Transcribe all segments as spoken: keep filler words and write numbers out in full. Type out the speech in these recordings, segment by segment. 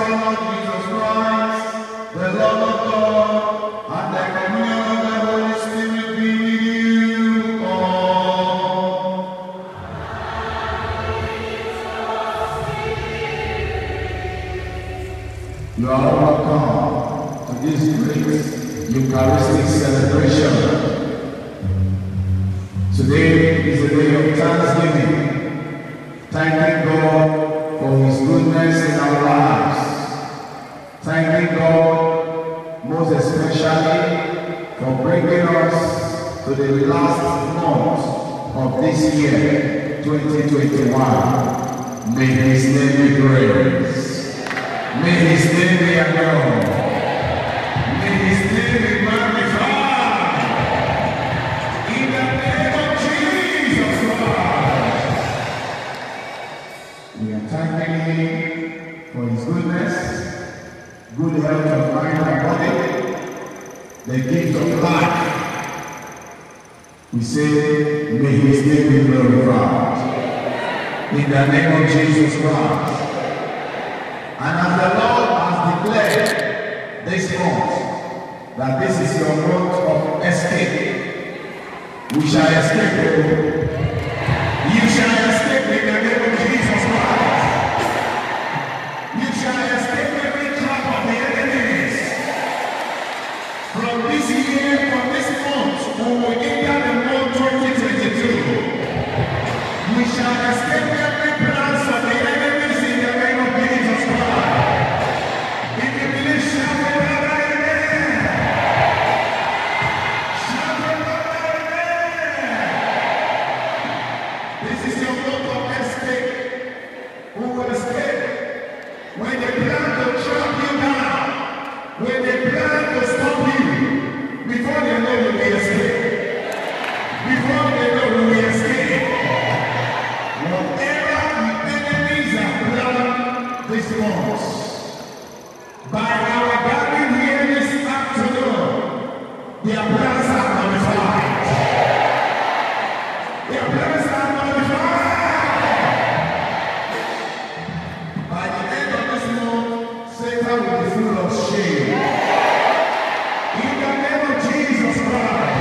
our Lord Jesus Christ, the love of God, and the communion of the Holy Spirit be with you all. You are welcome to this great Eucharistic celebration. Today is a day of thanksgiving, thanking God for His goodness in our lives, thanking God most especially for bringing us to the last month of this year, twenty twenty-one. May His name be praised. May His name be adored. May His name be magnified. In the name of Jesus Christ. We are thanking Him for His goodness, good health of mind and body, the gift of life. We say, may His name be glorified. In the name of Jesus Christ. And as the Lord has declared this month that this is your month of escape, we shall escape. You shall escape in the name of Jesus Christ. You shall escape every trap of the enemies. From this year, from this month, we will enter the month twenty twenty-two. We shall escape every plans of the enemies in the name of Jesus Christ. If you believe, shout it out, amen. Shout it out, amen. This is your month of escape. Who will escape? When they plan to trap you down, when they plan to stop you, before they know you will escape. Before they know you will escape. Whatever the enemies have planned this month, by our gathering here this afternoon, their plans are nullified. Their plans are nullified. By the end of this month, Satan will be full of shame. In the name of Jesus Christ.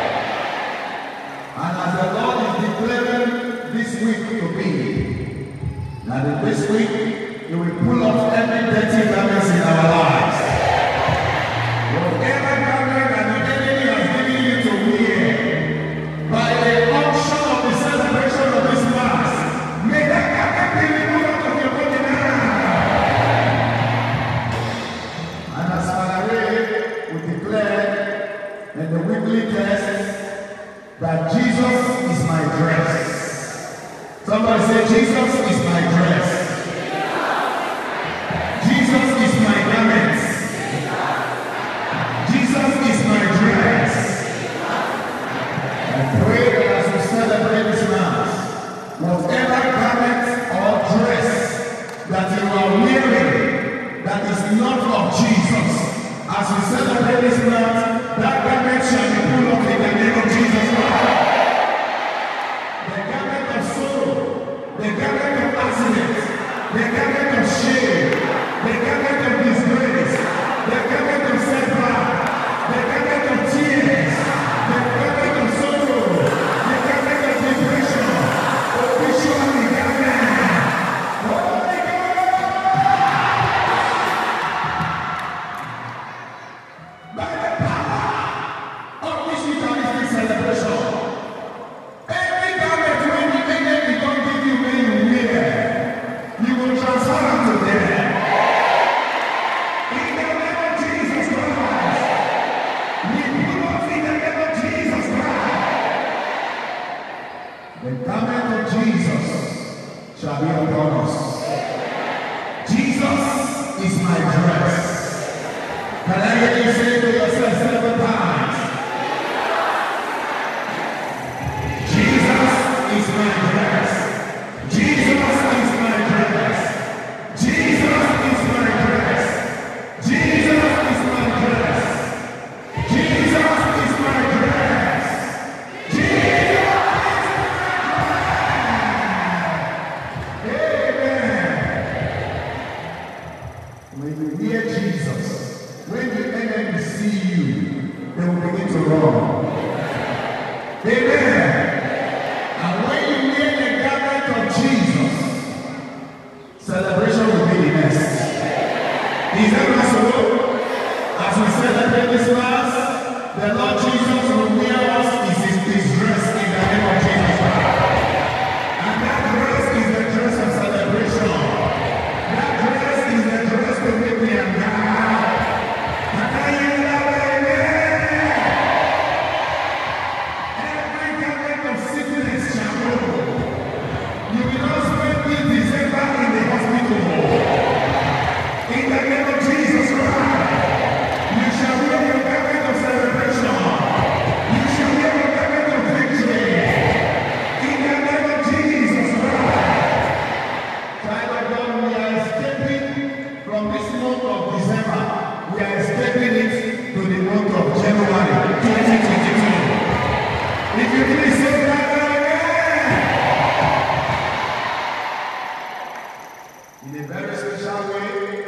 And as the Lord is declaring this week to be, that in this week, He will pull off every dirty garments in our lives. Whatever garment that the enemy has given you to wear, by the option of the celebration of this Mass, may that garment be removed out of your body now. And as Father Ray will declare in the weekly test that Jesus is my dress. Somebody say, Jesus is my dress. Jesus is my garment. Jesus is my dress. I pray that as we celebrate this Mass, whatever garment or dress that you are wearing that is not of Jesus, as we celebrate this Mass, that garment shall be pulled off in the name of Jesus Christ. The garment of sorrow, the garment of accident, the garment of shame, the garment of disgrace, the garment of setback, the garment of tears, the garment of sorrow, the garment of depression, officially garment. Holy God! By the power of this Eucharistic celebration, every garment when the enemy don't give you when you wear, you will transfer them to them. In the name of Jesus Christ, we pull off in the name of Jesus Christ. The garment of Jesus shall be upon us. Jesus is my dress. Can I hear you say to yourself seven times? Jesus is my dress. Jesus is my dress. Jesus is my dress. Jesus is my dress. Jesus is my dress. Jesus is my dress. Amen. When you hear Jesus, when the enemy see you, they will begin to run. Amen. And when you hear the garment of Jesus, celebration will be the next. Is that possible? As we celebrate this Mass, the Lord Jesus will wear us his, his dress in the name of Jesus Christ. And that dress is the dress of celebration. That dress is the dress to make me and God. And I hear that amen. Every garment of sickness shall go. You will not spend this December in the hospital. In the name of Jesus Christ, you shall wear your garment of celebration. You shall wear your garment of victory. In the name of Jesus Christ. Child of God, we are escaping from this month of December. We are escaping it to the month of January twenty twenty-two. If you please say that again. In a very special way,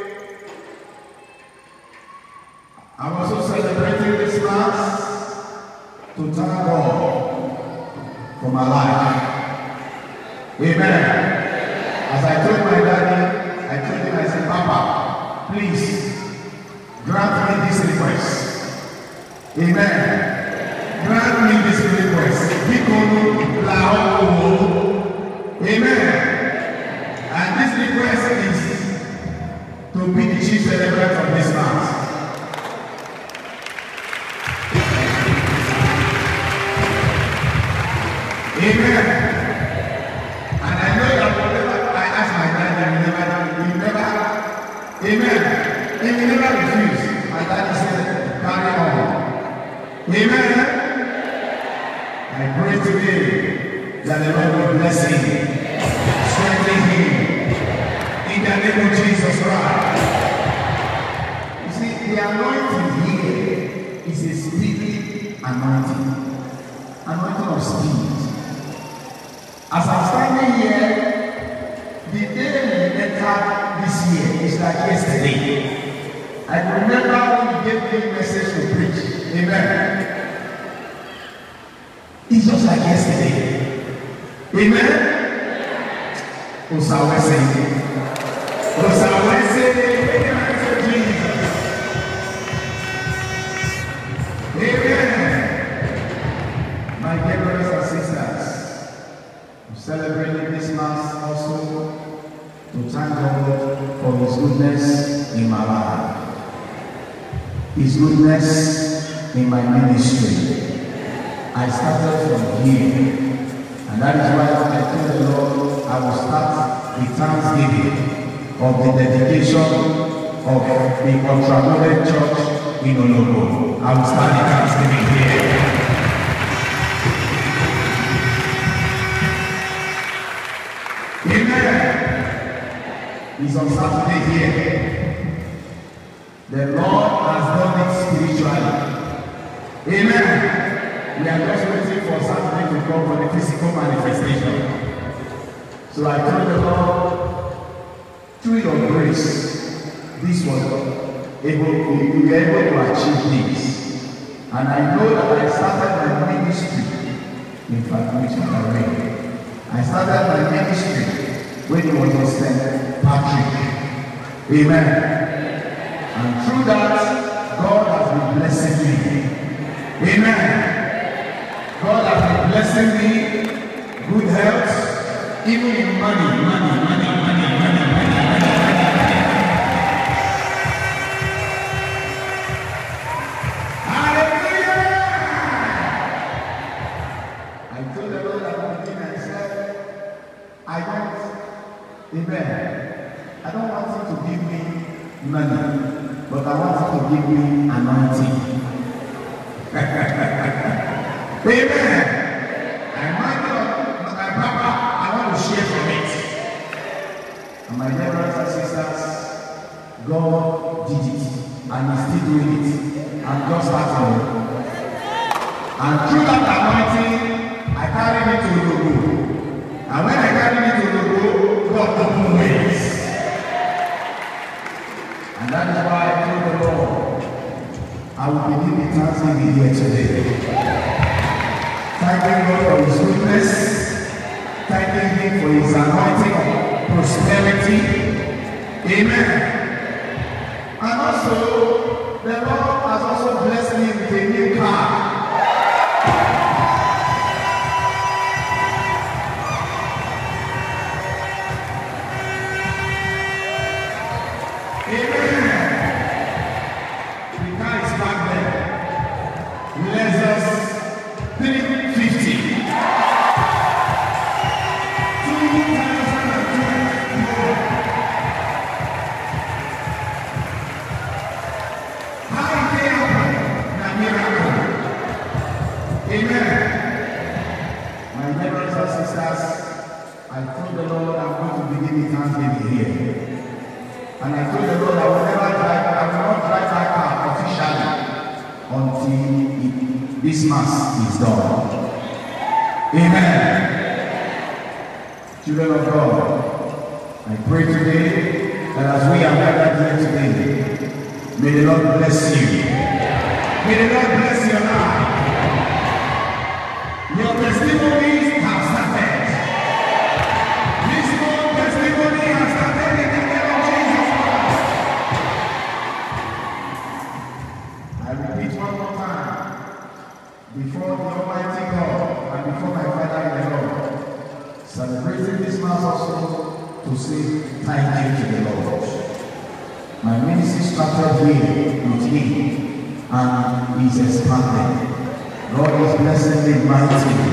I'm also celebrating this Mass to thank God for my life. Amen. As I told my daddy, I told him, I said, Papa, please grant me this request. Amen. Grant me this request. Amen. And this request is to be the chief celebrant of this Mass. Amen. And I know that whatever I ask my daddy, he never, he never, amen. He will never refuse. My daddy said, carry on. Amen. I pray today that the Lord will bless him, strengthen him, in the name of Jesus Christ. You see, the anointing here is a spirit anointing, anointing of spirit. As I'm standing here, the day we entered this year is like yesterday. I remember when you gave me a message to preach. Amen. It's just like yesterday. Amen. Osawese. Osawese. Jesus. Amen. My dear brothers and sisters, I'm celebrating this Mass also to thank God for His goodness in my life, His goodness in my ministry. I started from here, and that is why I told the Lord I will start the thanksgiving of the dedication of the Ultramodern Church in Ologo. I will start the thanksgiving here. Amen. It's on Saturday here. The Lord has done it spiritually. Amen. We are just waiting for Saturday to come for the physical manifestation. So I told the Lord, through your grace, this was able, we were able to achieve this. And I know that I started my ministry, in fact, which I read. I started my ministry when it was in Saint Patrick. Amen. And through that, God has been blessing me. Amen. God has been blessing me, good health, even in money, money, money, money, money, money, money, money. Hallelujah! I told the Lord at the beginning, I said, I don't, amen, I don't want Him to give me money, but I want Him to give me anointing. Amen. I might not, but my Papa, I want to share from it. And my dear brothers and sisters, God did it, and He's still doing it. I'm just starting. And through that anointing, I carried it to Ologo. And when I carried it to Ologo, God opened ways. And that is why I told the Lord, I will begin the thanksgiving here today. Thanking God for His goodness, thanking Him for His anointing of prosperity. Amen. And also, the Lord has also blessed me with a new car. This mass is done. Amen. Children of God, I pray today that as we are gathered here today, may the Lord bless you. May the Lord bless your life. Your testimonies have started. This one testimony has started in the name of Jesus Christ. I repeat one more time. Before the Almighty God and before my Father in the Lord, celebrating this mass also to say thank you to the Lord. My ministry started here with Him and is expanding. God is blessing me mightily.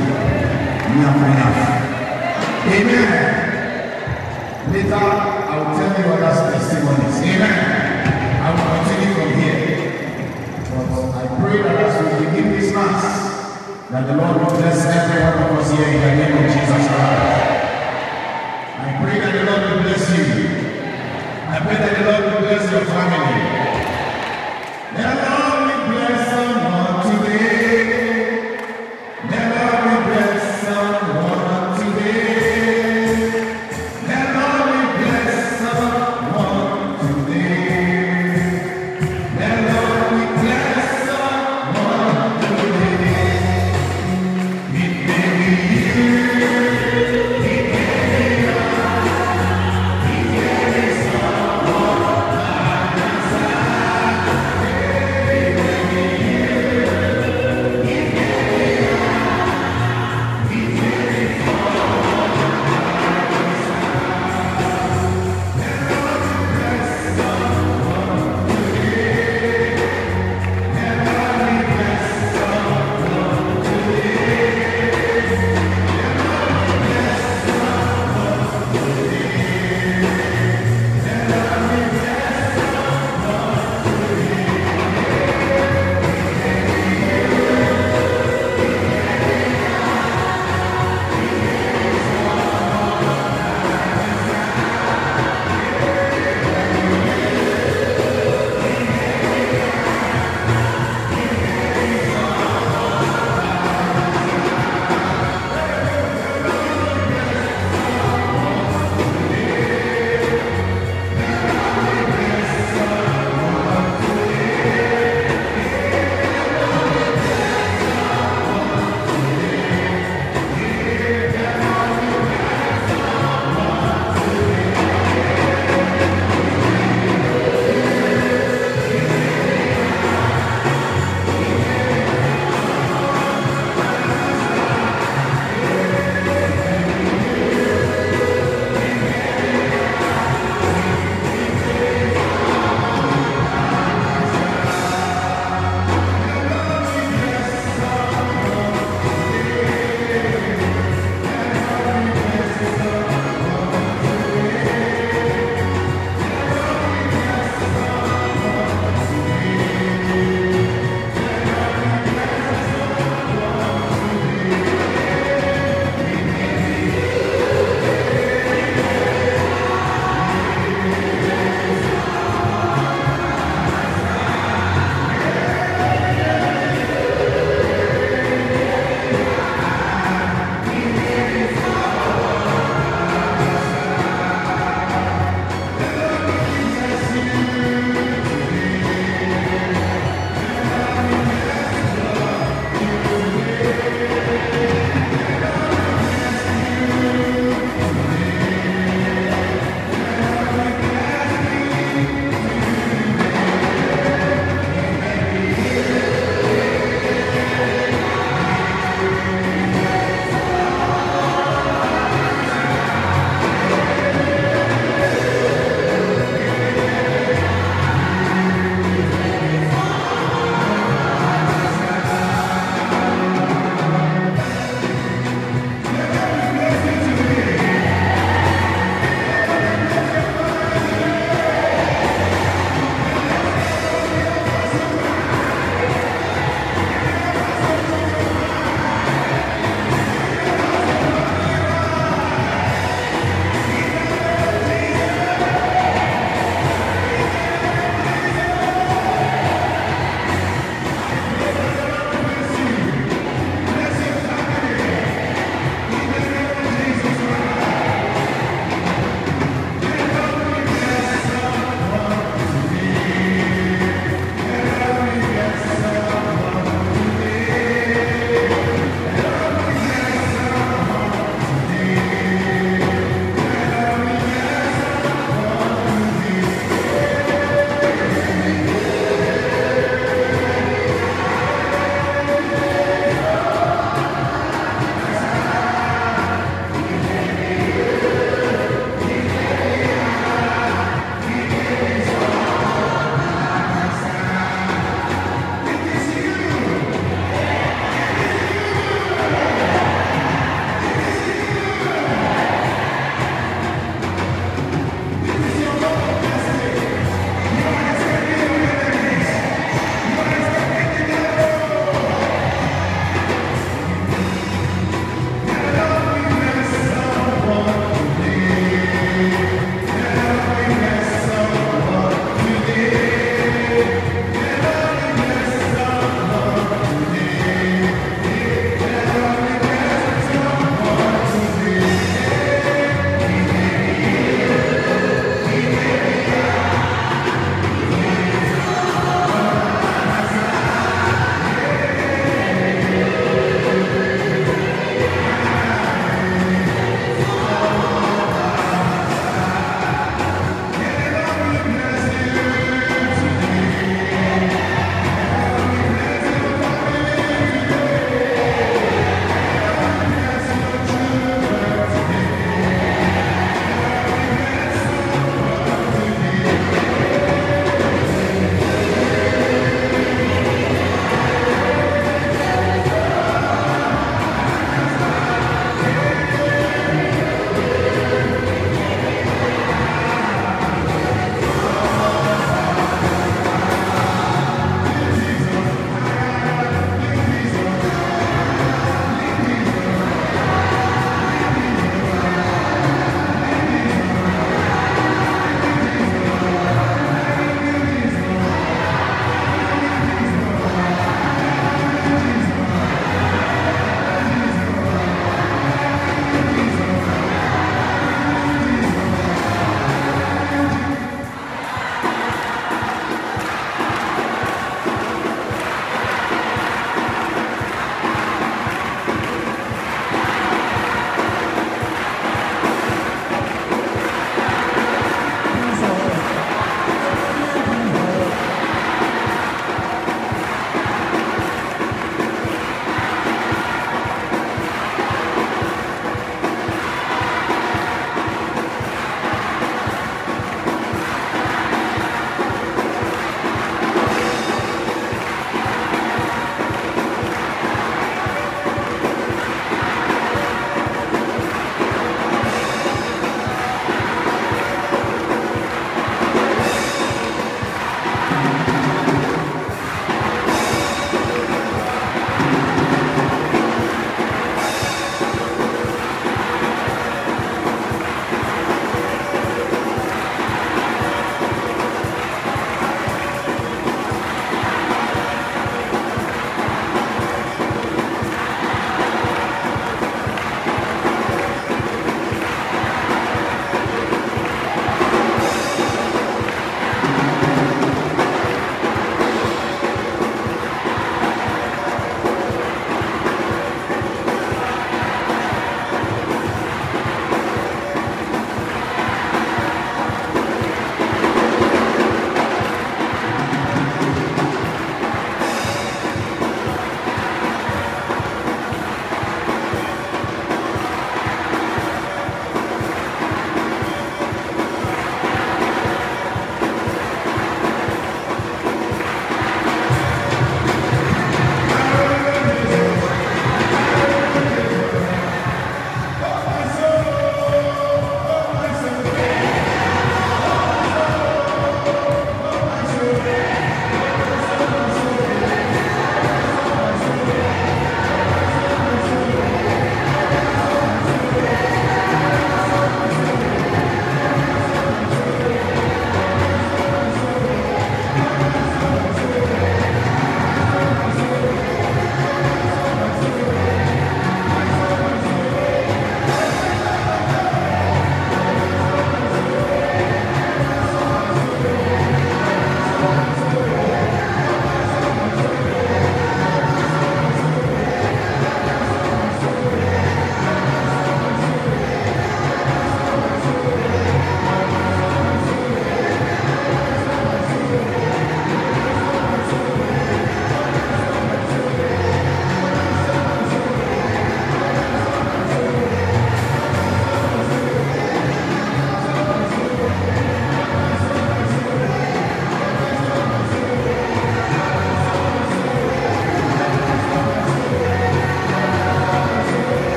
Amen. Later, I will tell you other testimonies. Amen. I will continue from here. But I pray that as we begin this mass, that the Lord will bless every one of us here in the name of Jesus Christ. I pray that the Lord will bless you. I pray that the Lord will bless your family. The Lord will bless someone today. The Lord will bless someone today. The Lord will bless someone today.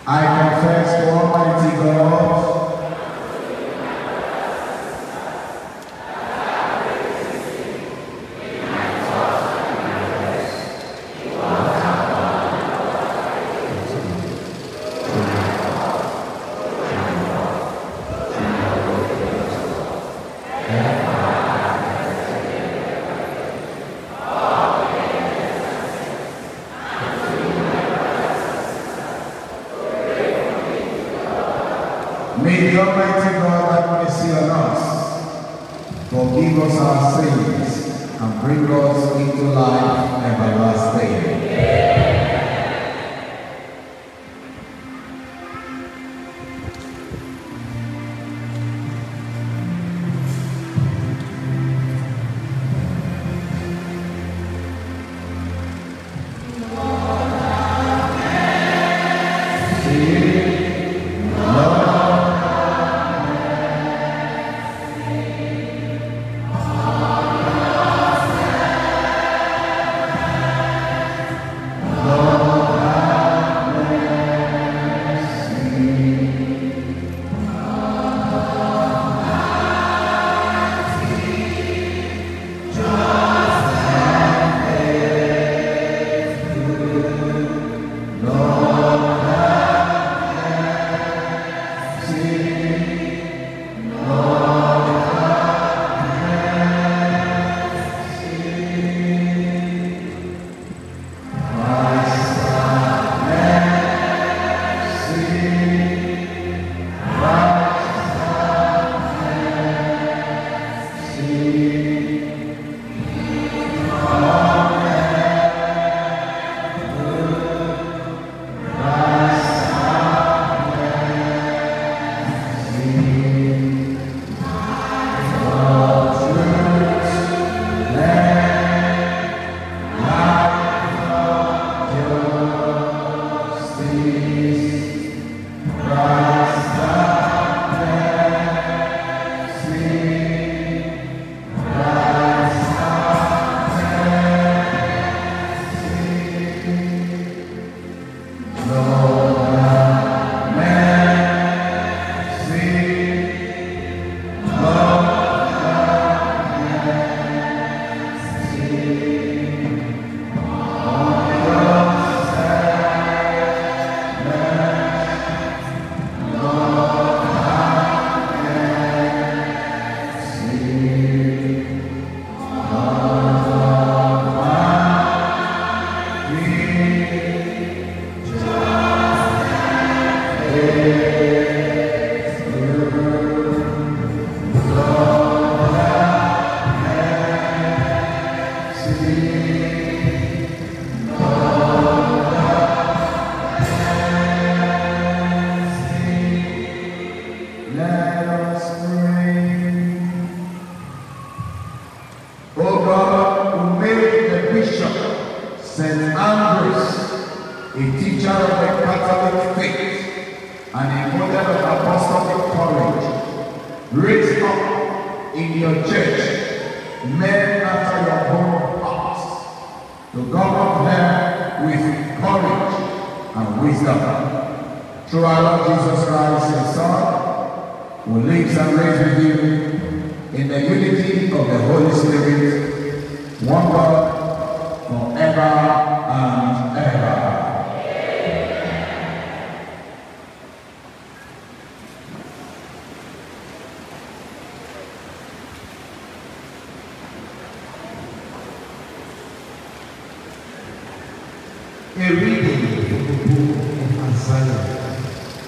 I confess to Almighty God May the Almighty God have mercy on us, forgive us our sins, and bring us into life everlasting. A reading from the book of Isaiah.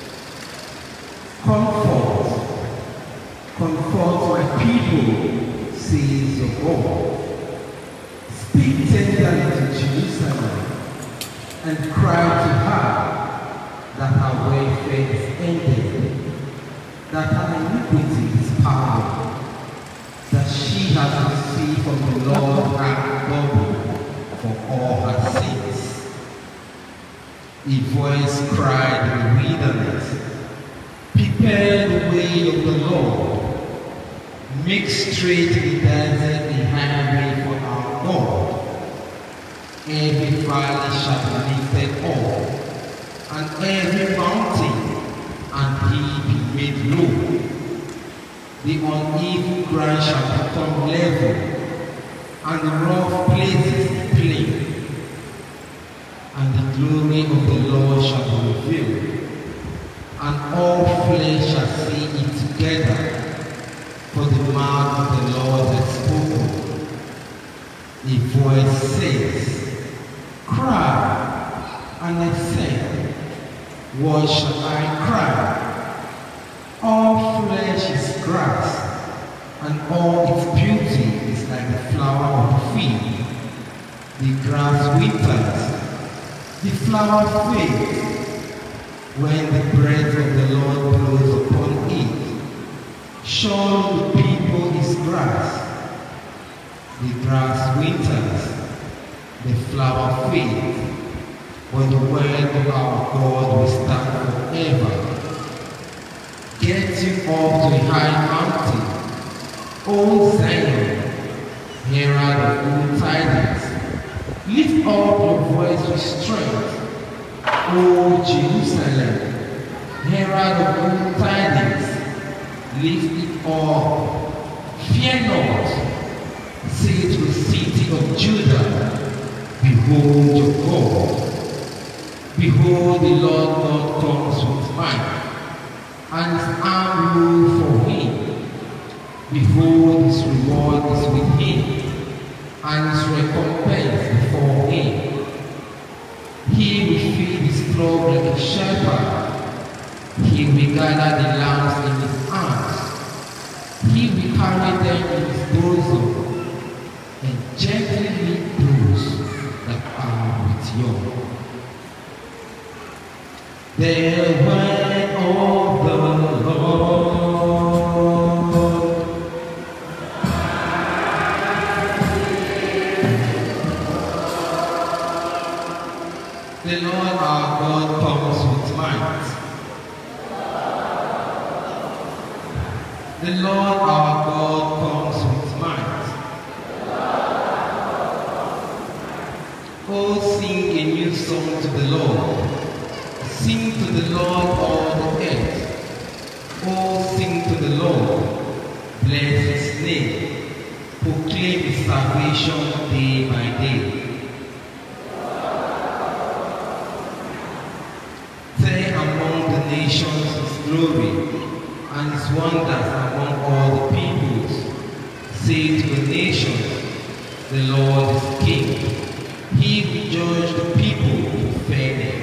Comfort, comfort my people, says the Lord. Speak tenderly to Jerusalem, and cry to her that her welfare is ended, that her iniquity is pardoned, that she has received from the Lord her double for all her sins. A voice cried in the wilderness, prepare the way of the Lord, make straight the desert a highway for our God. Every valley shall be lifted up, and every mountain and hill be made low. The uneven ground shall become level, and the rough places plain. And the glory of the Lord shall be revealed, and all flesh shall see it together, for the mouth of the Lord has spoken. A voice says, cry, and I said, what shall I cry? All flesh is grass, and all its beauty is like the flower of the field. The grass withers, the flower fades, when the breath of the Lord blows upon it. Surely the people is grass. The grass withers, the flower fades, but the word of our God will stand forever. Get you up to a high mountain, O Zion, herald of good tidings. Lift up your voice with strength, O Jerusalem, herald of good tidings. Lift it up, fear not. Say to the city of Judah, behold your God. Behold, the Lord God comes with might, and his arm rule for him. Behold, his reward is with him, and his recompense before him. He will feed his flock like a shepherd. He will gather the lambs in his arms. He will carry them in his bosom, and gently lead those that are with young. There went all the Lord. The Lord our God comes with might. The Lord our God comes with might. Oh, sing a new song to the Lord. Sing to the Lord all the earth. Oh, sing to the Lord. Bless his name. Proclaim his salvation day by day. Tell among the nations his glory and his wonders among all the peoples. Say to the nations, the Lord is king. He will judge the people with fairness.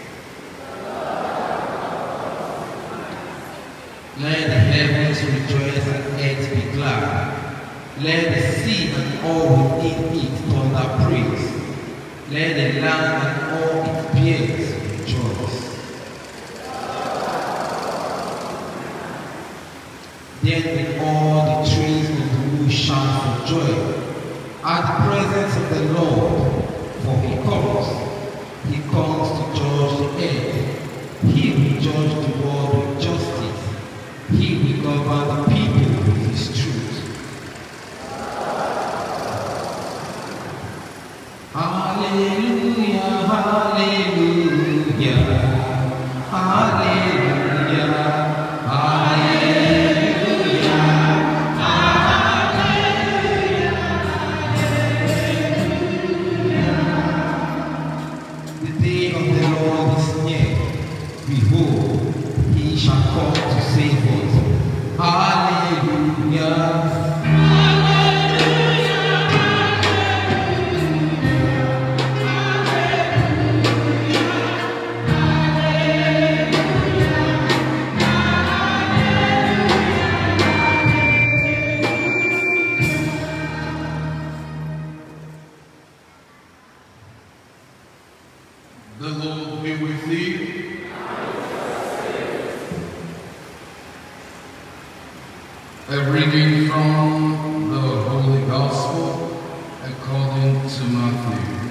Let the heavens rejoice and earth be glad. Let the sea and all within it thunder praise. Let the land and all its beings rejoice. Then will all the trees of the wood shout for joy at the presence of the Lord, for he comes. He comes to judge the earth. He will judge the world with justice. He will govern the people with his truth. Hallelujah, hallelujah, hallelujah, hallelujah, hallelujah. The day of the Lord is near. Behold, he shall come to save us. Hallelujah. The Lord be with thee. A reading from the Holy Gospel according to Matthew.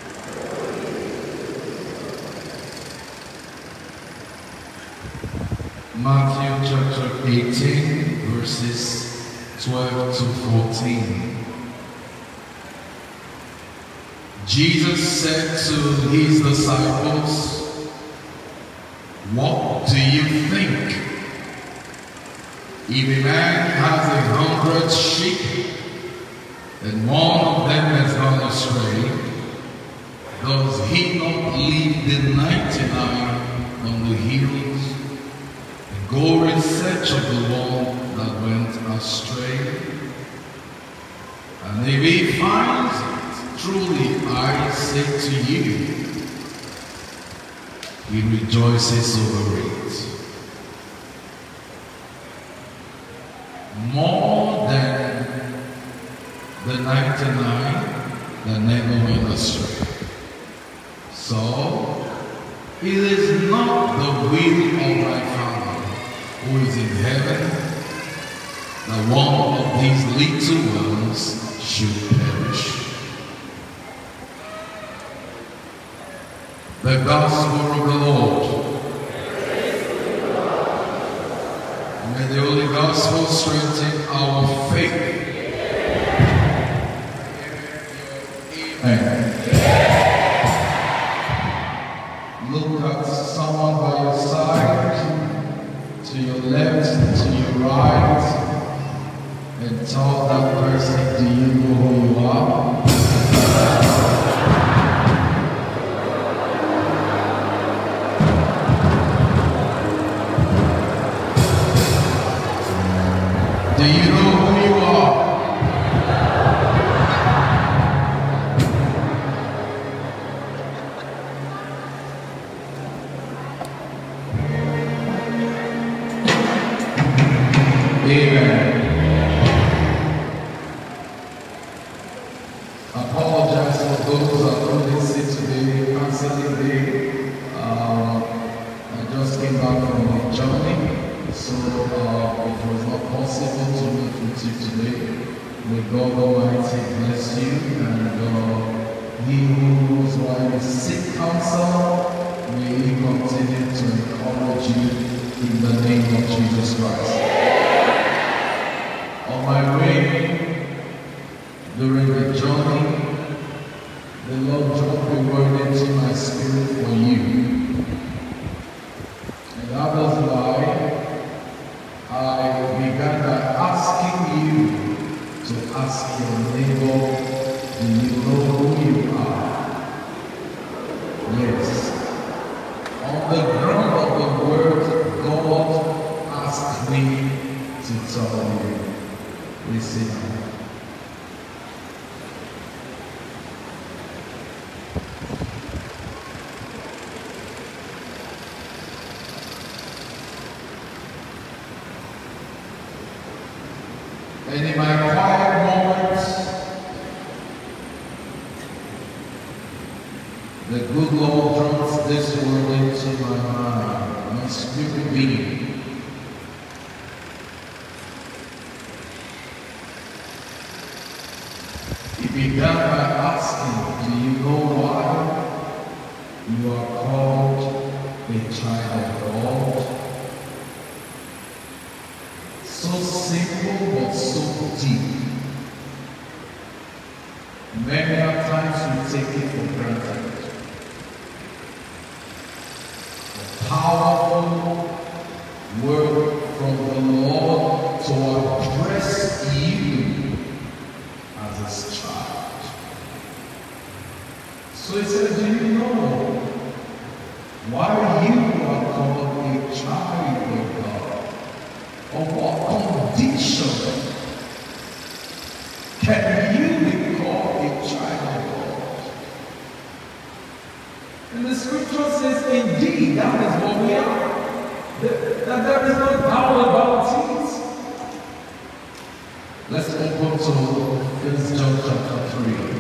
Matthew chapter eighteen, verses twelve to fourteen. Jesus said to his disciples, What do you think? If a man has a hundred sheep, and one of them has gone astray, does he not leave the ninety-nine on the hills and go in search of the one that went astray? And if he finds it, truly I say to you, he rejoices over it more than the ninety-nine that never went astray. So, it is not the will of my Father who is in heaven that one of these little ones should perish. The gospel of the Lord. May the Holy Gospel strengthen our faith. Amen. Look at someone by your side, to your left, to your right, and tell that person, do you know who you are? Do you know who you are? Amen. I apologize for those that couldn't see today, canceling today. Um, I just came back from a journey, so uh, it was not possible to meet with you today. May God Almighty bless you, and uh, He who knows why you seek counsel, may He continue to encourage you in the name of Jesus Christ. On my way, during the journey, the Lord dropped a word into my spirit for you. And that was why I began by asking you to ask your neighbor, do you know who you are? Yes. On the ground of the word, God asked me to tell you. Listen. And in my quiet moments, the good Lord drops this word into my mind, my spirit being. He began by asking, do you know why you are called a child of God? So simple but so deep. Many a times we take it for granted. A powerful word from the Lord to address you as His child. So He said, do you know why you are called a child of God? Of what condition can you be called a child of God? And the scripture says, indeed, that is what we are. That, that there is no doubt about it. Let's open to First John chapter three.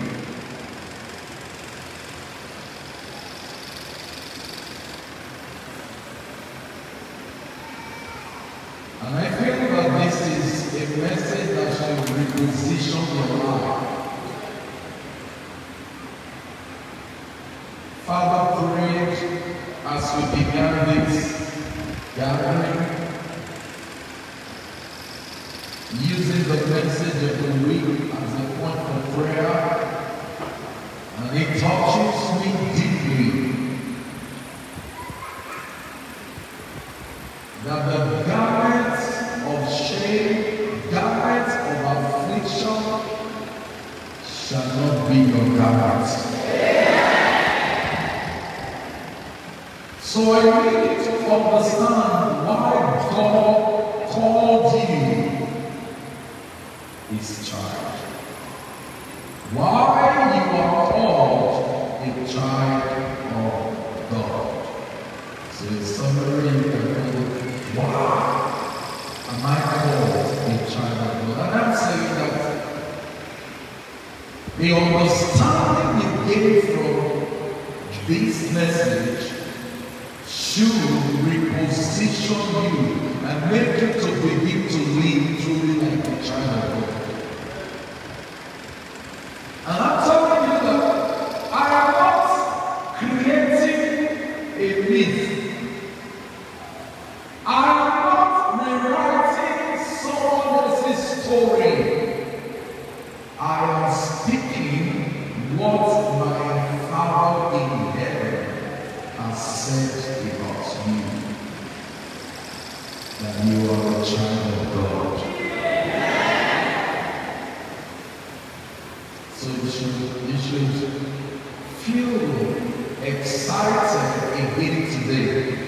And I feel that this is a message that should reposition your life. Father prayed as we began this gathering, using the message of the week as a point of prayer, and it touches me deeply. So I need to understand why God called you his child. Why you are called a child of God. So in summary, you can go, why am I called a child of God? And I'm saying that the understanding you gain from this message should reposition you and make you to begin to live truly like a child of God. And I'm telling you that I am not creating a myth. I am not rewriting someone else's story. I am speaking what my Father in heaven has said about you. That you are a child of God. So you should, you should feel excited again today.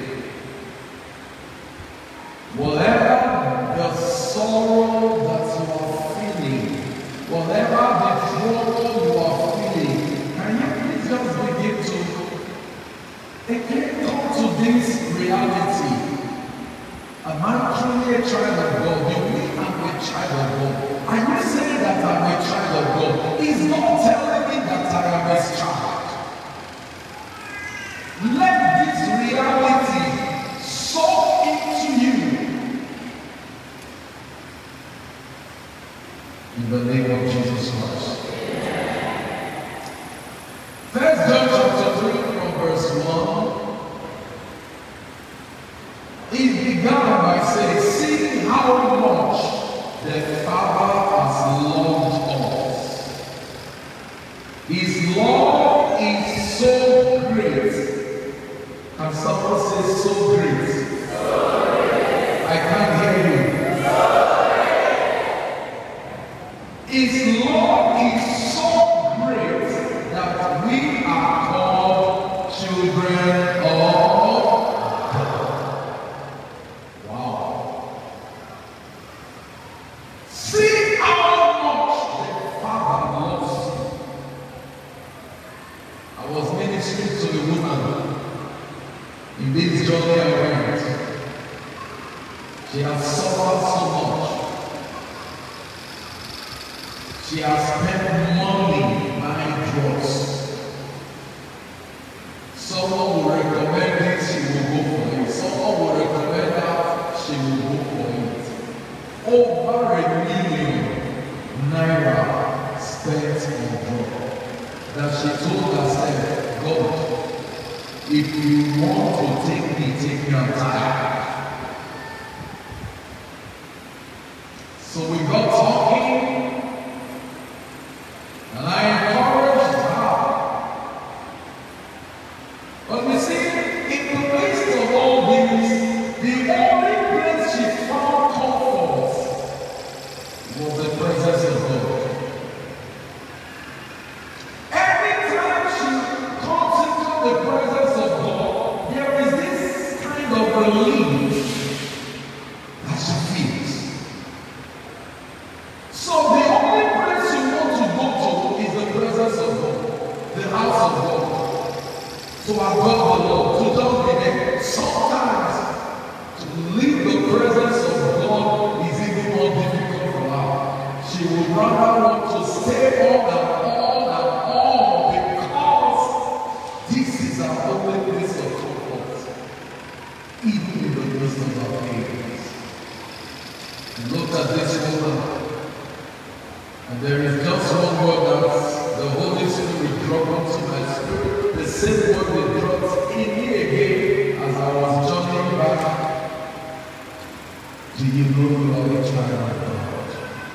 Whatever the sorrow that you are feeling, whatever the trouble you are feeling, can you please just begin to again come to this reality? Am I truly a child of God? You mean I'm a child of God? Are you saying that I'm a child of God? He's not telling me that I am his child. Let this reality soak into you. In the name of Jesus Christ. First John chapter three from verse one. It began by saying, see how much the Father has loved us. His love is so great. Can someone say so great? I can't hear you. His love is so great that we are called children of God. Wow. See how much the Father loves you. I was ministering to a woman in this journey I went. She has suffered so much. She has spent money buying drugs. Someone will recommend it, she will go for it. Someone will recommend that, she will go for it. Over a million naira spent on drugs. That she told herself, God, if you want to take me, take me on time. So we got talking. And I encouraged her. But you see, in the midst of all this, the only place she found comfort was the presence of God. Anytime she comes into the presence of God, there is this kind of relief that she feels. So the only place you want to go to is the presence of God, the house of God, to adore the Lord, to just be there. Sometimes to leave the presence of God is even more difficult for her. She would rather want to stay on and on and on because this is our only place of comfort, even in the midst of our pains. Look at this woman. And there is just one word that the Holy Spirit dropped into my spirit. The same word they dropped in me again as I was journeying back. Do you know you are a child of God?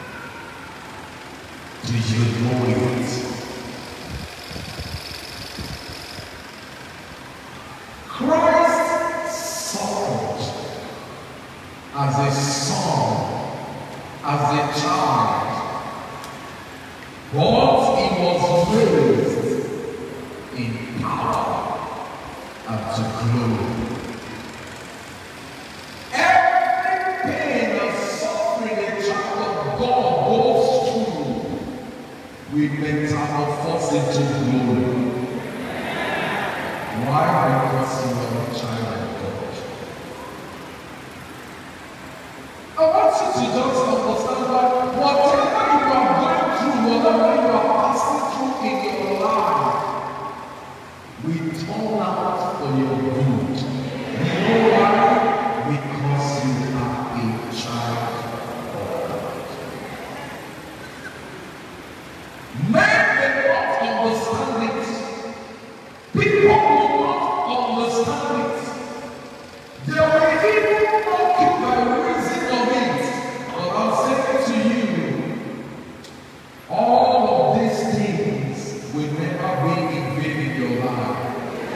Do you know it? Christ suffered as a son, as a child. But he was raised in power. and to glory. Every pain and suffering a child of God goes through, we metamorphose into glory. Why? Because you are a child of God. I want you to just understand that whatever you are going through, whatever you are passing through in your life, we turn out for your good. You know why? Because you are a child of God. Men may not understand it. People will not understand it. They will even mock you by reason of it. But I'm saying to you, all of these things will never be in vain in your life.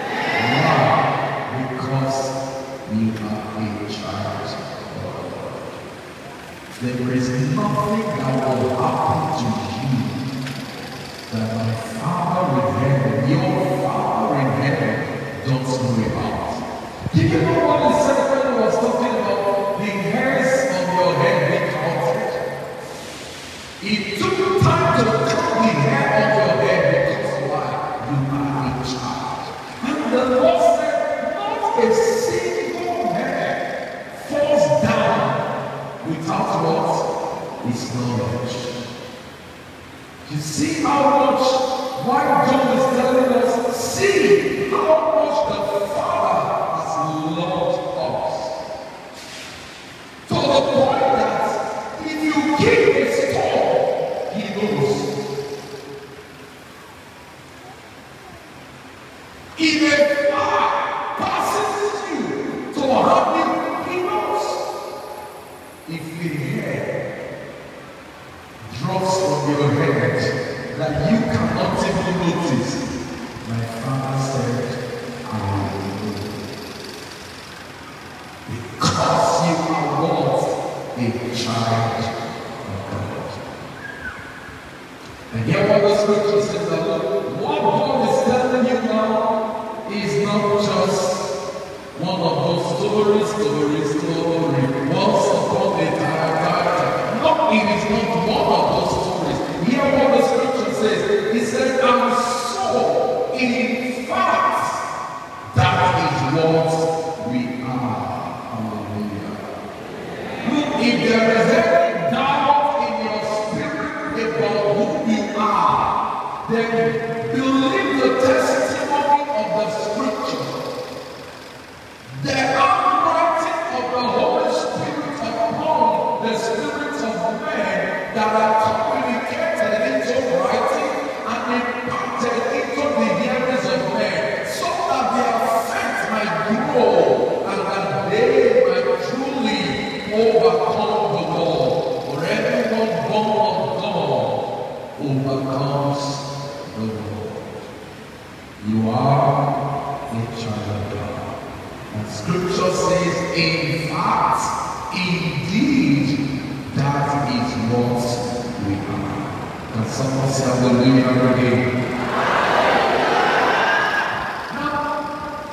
Why? Because you are a child of God. There is nothing that will happen to you that my Father in heaven, your Father in heaven, don't know about. Do you know what the servant was talking about? The hairs on your head being counted. It took time to count the hair on your head because why? You are a child. And the Lord said, not a single hair falls down without what? His knowledge. You see how much, why John is telling us, see how much the Father has loved us. To the point that if you keep a store, he knows. If a fly passes you to harm you, he knows. If a hair drops from your head that you cannot even notice, my Father said, I will know. Because you are what? A child of God. And hear what the scripture says that what God is telling you now is not just one of those stories, stories, stories, once upon a time. No, it is not one of those stories. Hear what the scripture says. He said, and so, in fact, that is what we are. Hallelujah. Look, if there is any doubt in your spirit about who you are, then believe the testimony of the scripture. The handwriting of the Holy Spirit upon the spirits of men that are communicated into writing and imparted into the hearers of men, so that their faith might grow and that they might truly overcome the world. For everyone born of God overcomes the world. You are a child of God. And scripture says, in fact, indeed, that is what we are. Can someone say hallelujah again? Now,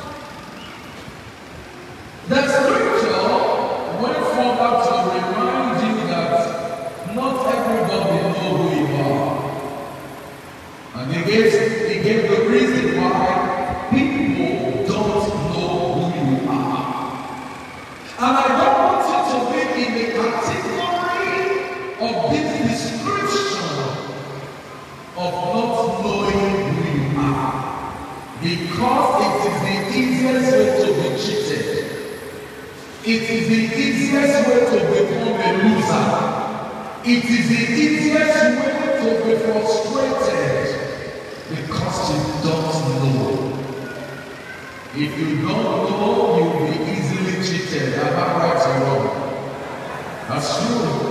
the scripture went further to remind you that not everybody knows who you are. And he gave, he gave the reason why people don't know who you are. And I don't want you to be in the category of this description of not knowing who you are. Because it is the easiest way to be cheated. It is the easiest way to become a loser. It is the easiest way to be frustrated. Because you don't know. If you don't know, you will be easily cheated. Am I right or wrong? That's true.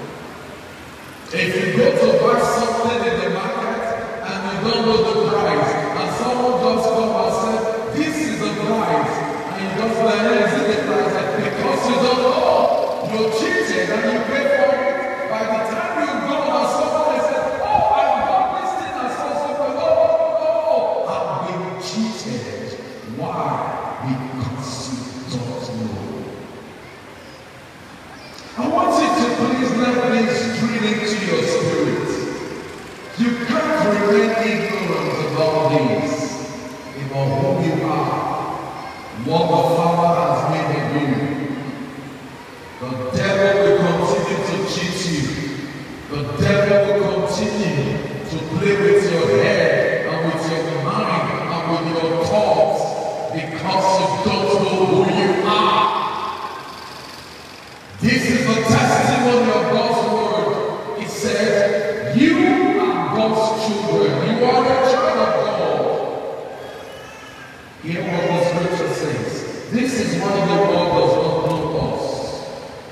If you go to buy something in the market and you don't know the price, and someone just come and say, this is the price, and you just like, hey, is it the price? Because you don't know, you're cheated and you pay for it. By the time you go and someone says, oh, I got this thing, and so so, oh, oh, oh, I've been cheated. Why? what the Father has made of you. The devil will continue to cheat you. The devil will continue to play with your head and with your mind and with your thoughts because you don't know who you are. This is the testimony of God's word. It says, you are God's children. You are a child of God. Hear what the scripture says. This is why the world does not know us.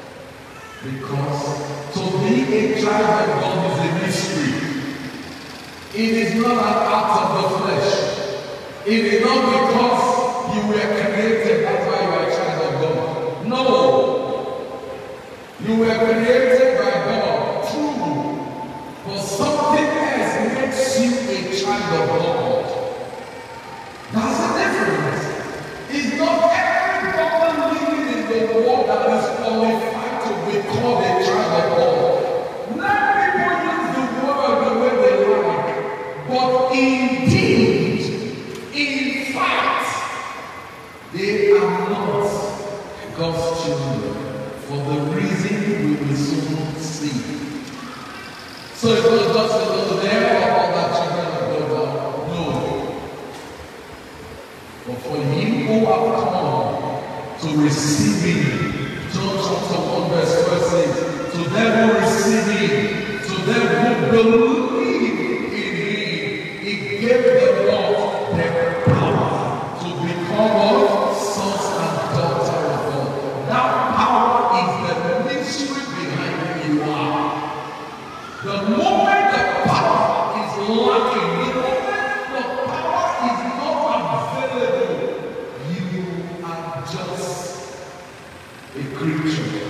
Because to be a child of God is a mystery. It is not an act of the flesh. It is not because you were created, that's why you are a child of God. No. You were created by God. True. But something else makes you a child of God. That's the difference. It's not everybody living in the world that is qualified to be called a child of God. Let people use the word the way they like. But indeed, in fact, they are not God's children for the reason we will soon see. So it was just a little there about that children of God. No. But for you who have come to receive Him, John chapter one verse twelve says, to them who receive Him, to them who believe in Him, He gave the Lord the power to become sons and daughters of God. That power is the mystery behind who you are. The moment the power is lacking, the moment the power is not available, you are just a creature.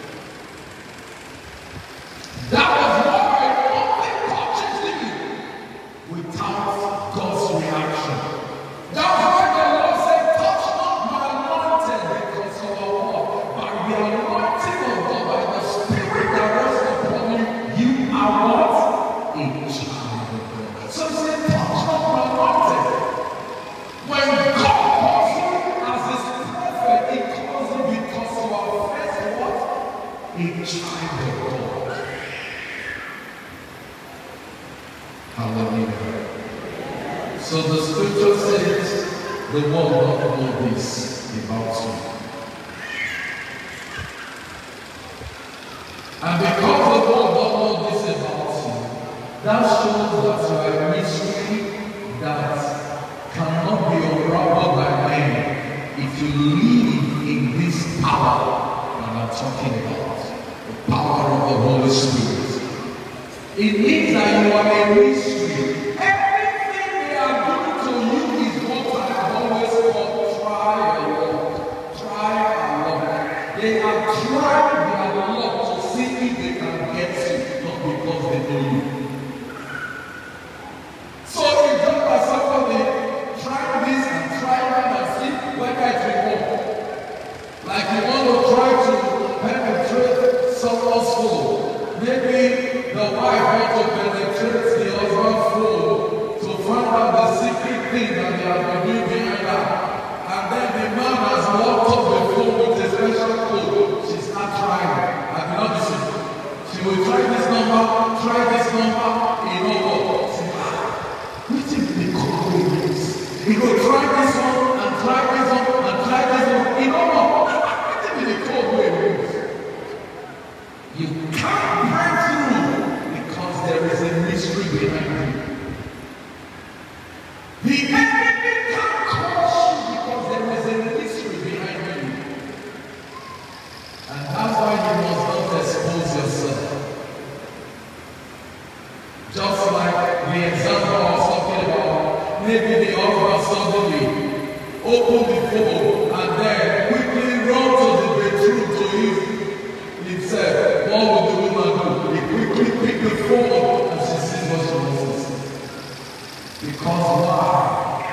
That was why nothing touches you without God's reaction. That's why the Lord said, touch not my anointed, because you are what? By the anointing of God, by the Spirit that rests upon you, you are what? A child of God. So he said, touch not my anointed. When God calls you as His prophet, He calls you because you are first what? A child of God. Hallelujah. So the scripture says, the world does not know this about you. And because the world does not know this about you, that shows that you are a mystery that cannot be unraveled by men if you live in this power that I'm talking about, the power of the Holy Spirit. It means that you are a mystery. Everything they are doing to you is what I have always called try and walk. Try and walk. They are trying their luck to see if they can get you, not because they know you. So it's just like somebody try this and try that and see whether it will work. Like you want to try to penetrate someone's soul. Maybe the wife wants to penetrate the husband's soul to find out the secret thing that they have been doing behind her. And then the man has walked up the phone with a special code. She's not trying. I cannot be seen. She will try this number, try this number, you know what? Say, ah, what is the code this? He will try this one and try this one and try this one. You know what? What is the code we use? You can't break through because there is a mystery behind you. The enemy can't crush you because there is a mystery behind you. And that's why you must not expose yourself. Just like the example I was talking about, maybe the husband suddenly open the phone and then quickly run to the bedroom to use himself. What would the woman do? He quickly pick the phone and she sees what she wants to see. Because why?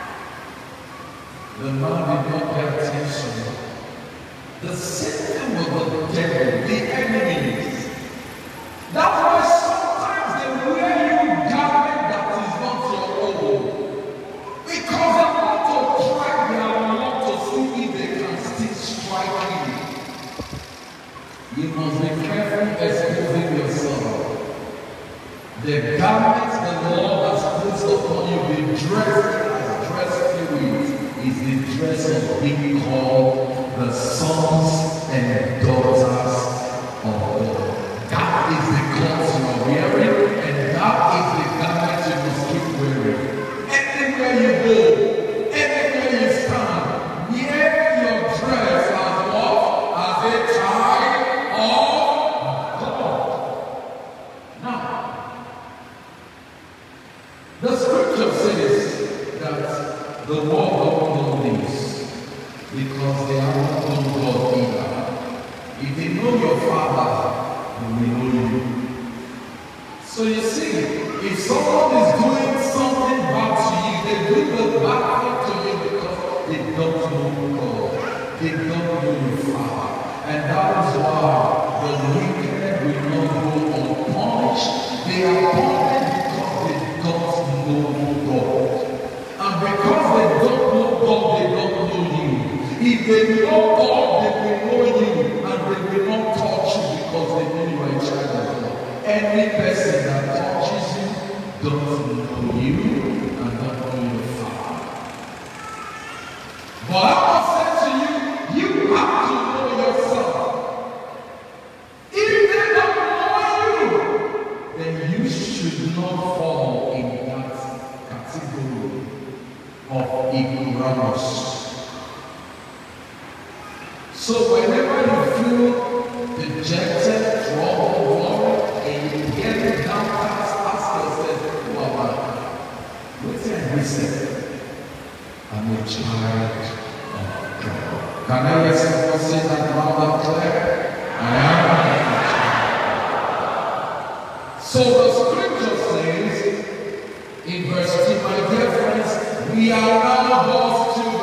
The man did not pay attention. The same thing with the devil, the enemies. That's why sometimes they wear you garment that is not your own. Because they want to try their luck to see must be careful exposing yourself. The garment the Lord has placed upon you, the dress has dressed you with, is the dress of being called the sons and daughters of God. That is the clothes you are wearing, and that is the garment you must keep wearing. Anywhere you go, anywhere you stand, wear your dress as what? As a child of God. Now, the scripture says that the world don't know this because they are not known God either. If they know your Father, they will know you. So you see, if someone is doing something bad to you, they do the bad thing to you because they don't know God. They don't know your Father. And that is why the wicked will not go unpunished. They are punished because they don't know God. And because they don't know God, they don't know you. If they know God, they will know you, and they will not touch you because they know you are a child of God. Any person that touches you doesn't know you and don't know your Father. But I must say to you, you have to know yourself. If they don't know you, then you should not fall in that category of ignorance. So whenever you feel dejected, troubled, worried, and you get downcast, ask yourself, who am I? What's your reason? I'm a child of God. Can I hear someone say that loud and clear? I am. So the scripture says in verse two, my dear friends, we are now God's children.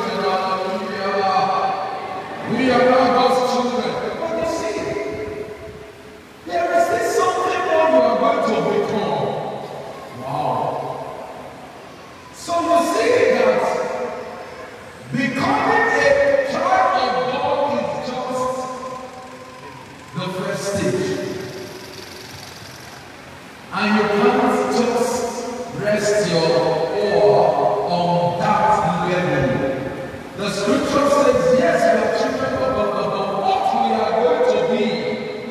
We are not God's children. But you see, there is this something more you are going to become. Wow. So you see that becoming a child of God is just the first stage. And you can't just rest your oar on that level. The scripture says, yes, we are children of God, but what we are going to be,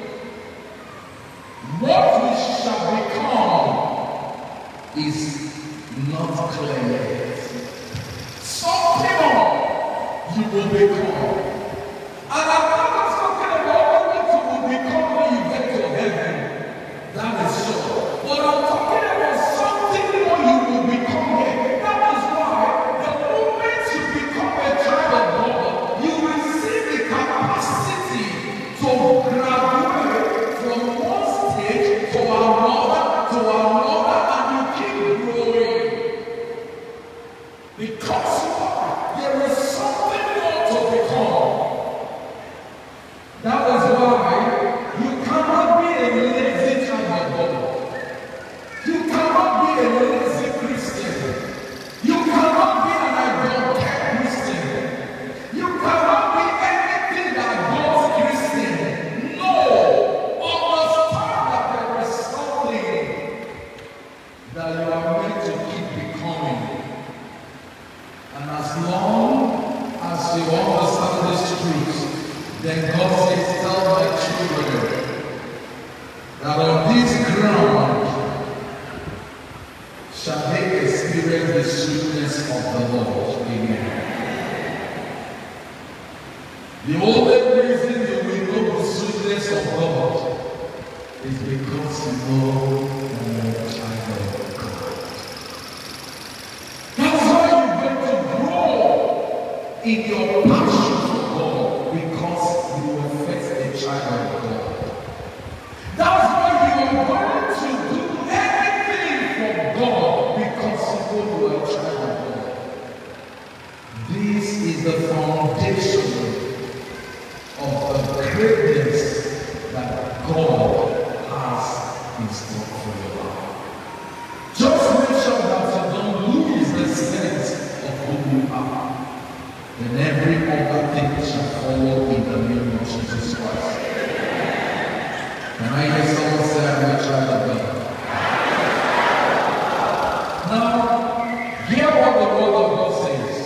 what we shall become, is not clear yet. Something more you will become. And I'm not talking about what you will become when you get to heaven. That is sure. But I'm talking about something more you will become here. That is why the moment you become a child of God, you receive the capacity to graduate from one stage to another, to another, and you keep growing. Because there is something more to become. That is why you cannot be a lazy child of God. You cannot be a lazy Christian. You cannot be an idolater Christian. You cannot be anything that God's Christian. No! Understand that there is something that you are meant to keep becoming. And as long as you understand this truth, then God says, tell my children that on this ground shall they experience the sweetness of the Lord. Amen. The only reason you will know the sweetness of God is because you know that you are a child of God. That's why you're going to grow in your passion for God, because you were first a child of God. That's why you are going to do anything for God, because you know you are a child of God. This is the foundation of the greatness that God has in store for your life. Just make sure that you don't lose the sense of who you are. Then every other I hear someone say, I'm a child of God. Now, hear what the word of God says.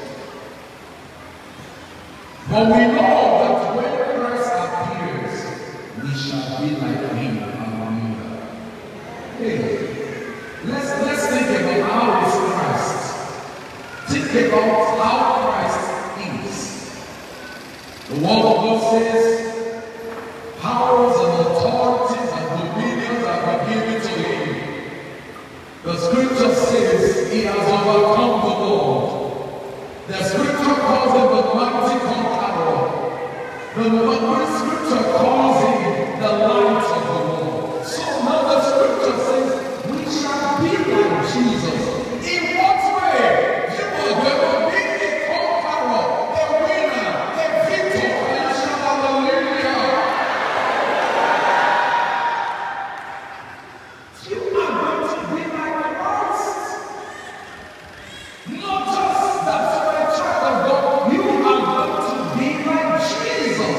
But we know that when Christ appears, we shall be like him. Hallelujah. Hey, let's, let's think about how is Christ. Think about how Christ is. The word of God says, powers and authorities and dominions are given to him. The scripture says he has overcome the world. The scripture calls him the mighty conqueror. The, the scripture calls him the light of the world. So now the scripture says we shall be like Jesus. In what way? You are going to be a conqueror, a winner, a victor. And you shall hallelujah. You are going to be like Christ. Not just that you are a child of God, you are going to be like Jesus.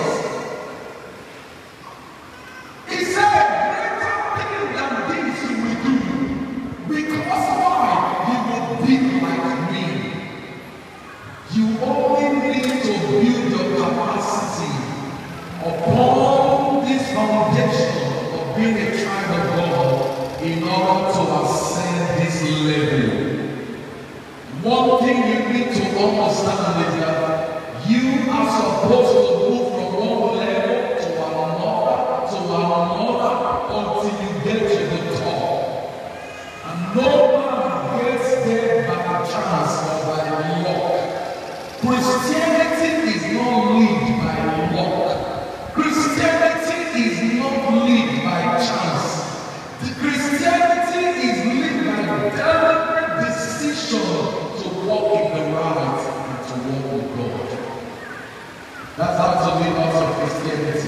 He said, greater things than these you will do. Because why? You will be like me. You only need to build your capacity upon this foundation of being a child of God in order to ascend this level. One thing you need to understand is that you are supposed to move from one level to another, to another, until you get to the top. And no man gets there by chance or by luck. Christianity is not lived by luck. Christianity is not lived by chance. The Christianity is lived by deliberate decision to walk in the right and to walk with God. That's how to live out of Christianity.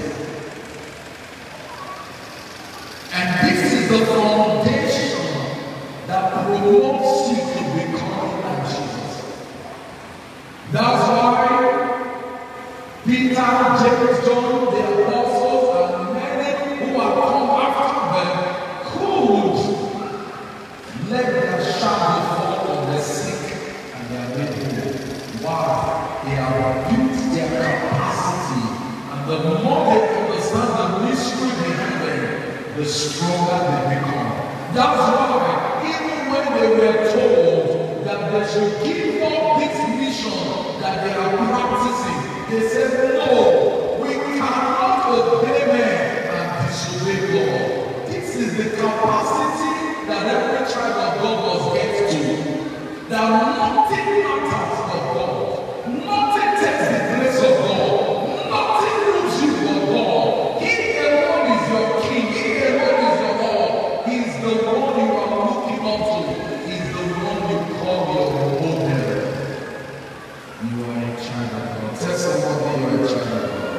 And this is the foundation that promotes you to become like Jesus. That's why Peter, James, John, the apostles, and many who have come after them could let their shadow fall on the sick and their made. Why? They have built their capacity, and the more they understand the mystery behind them, the stronger they become. That's why, even when they were told that they should give up this mission that they are practicing, they said, no, we cannot obey men and disobey God. This is the capacity that every child of God must get to. That nothing matters but God. Nothing takes the place of God. Nothing moves you but God. He alone is your king. He alone is your Lord. He is the one you are looking up to. He is the one you call your model. You are a child of God. Tell somebody you are a child of God.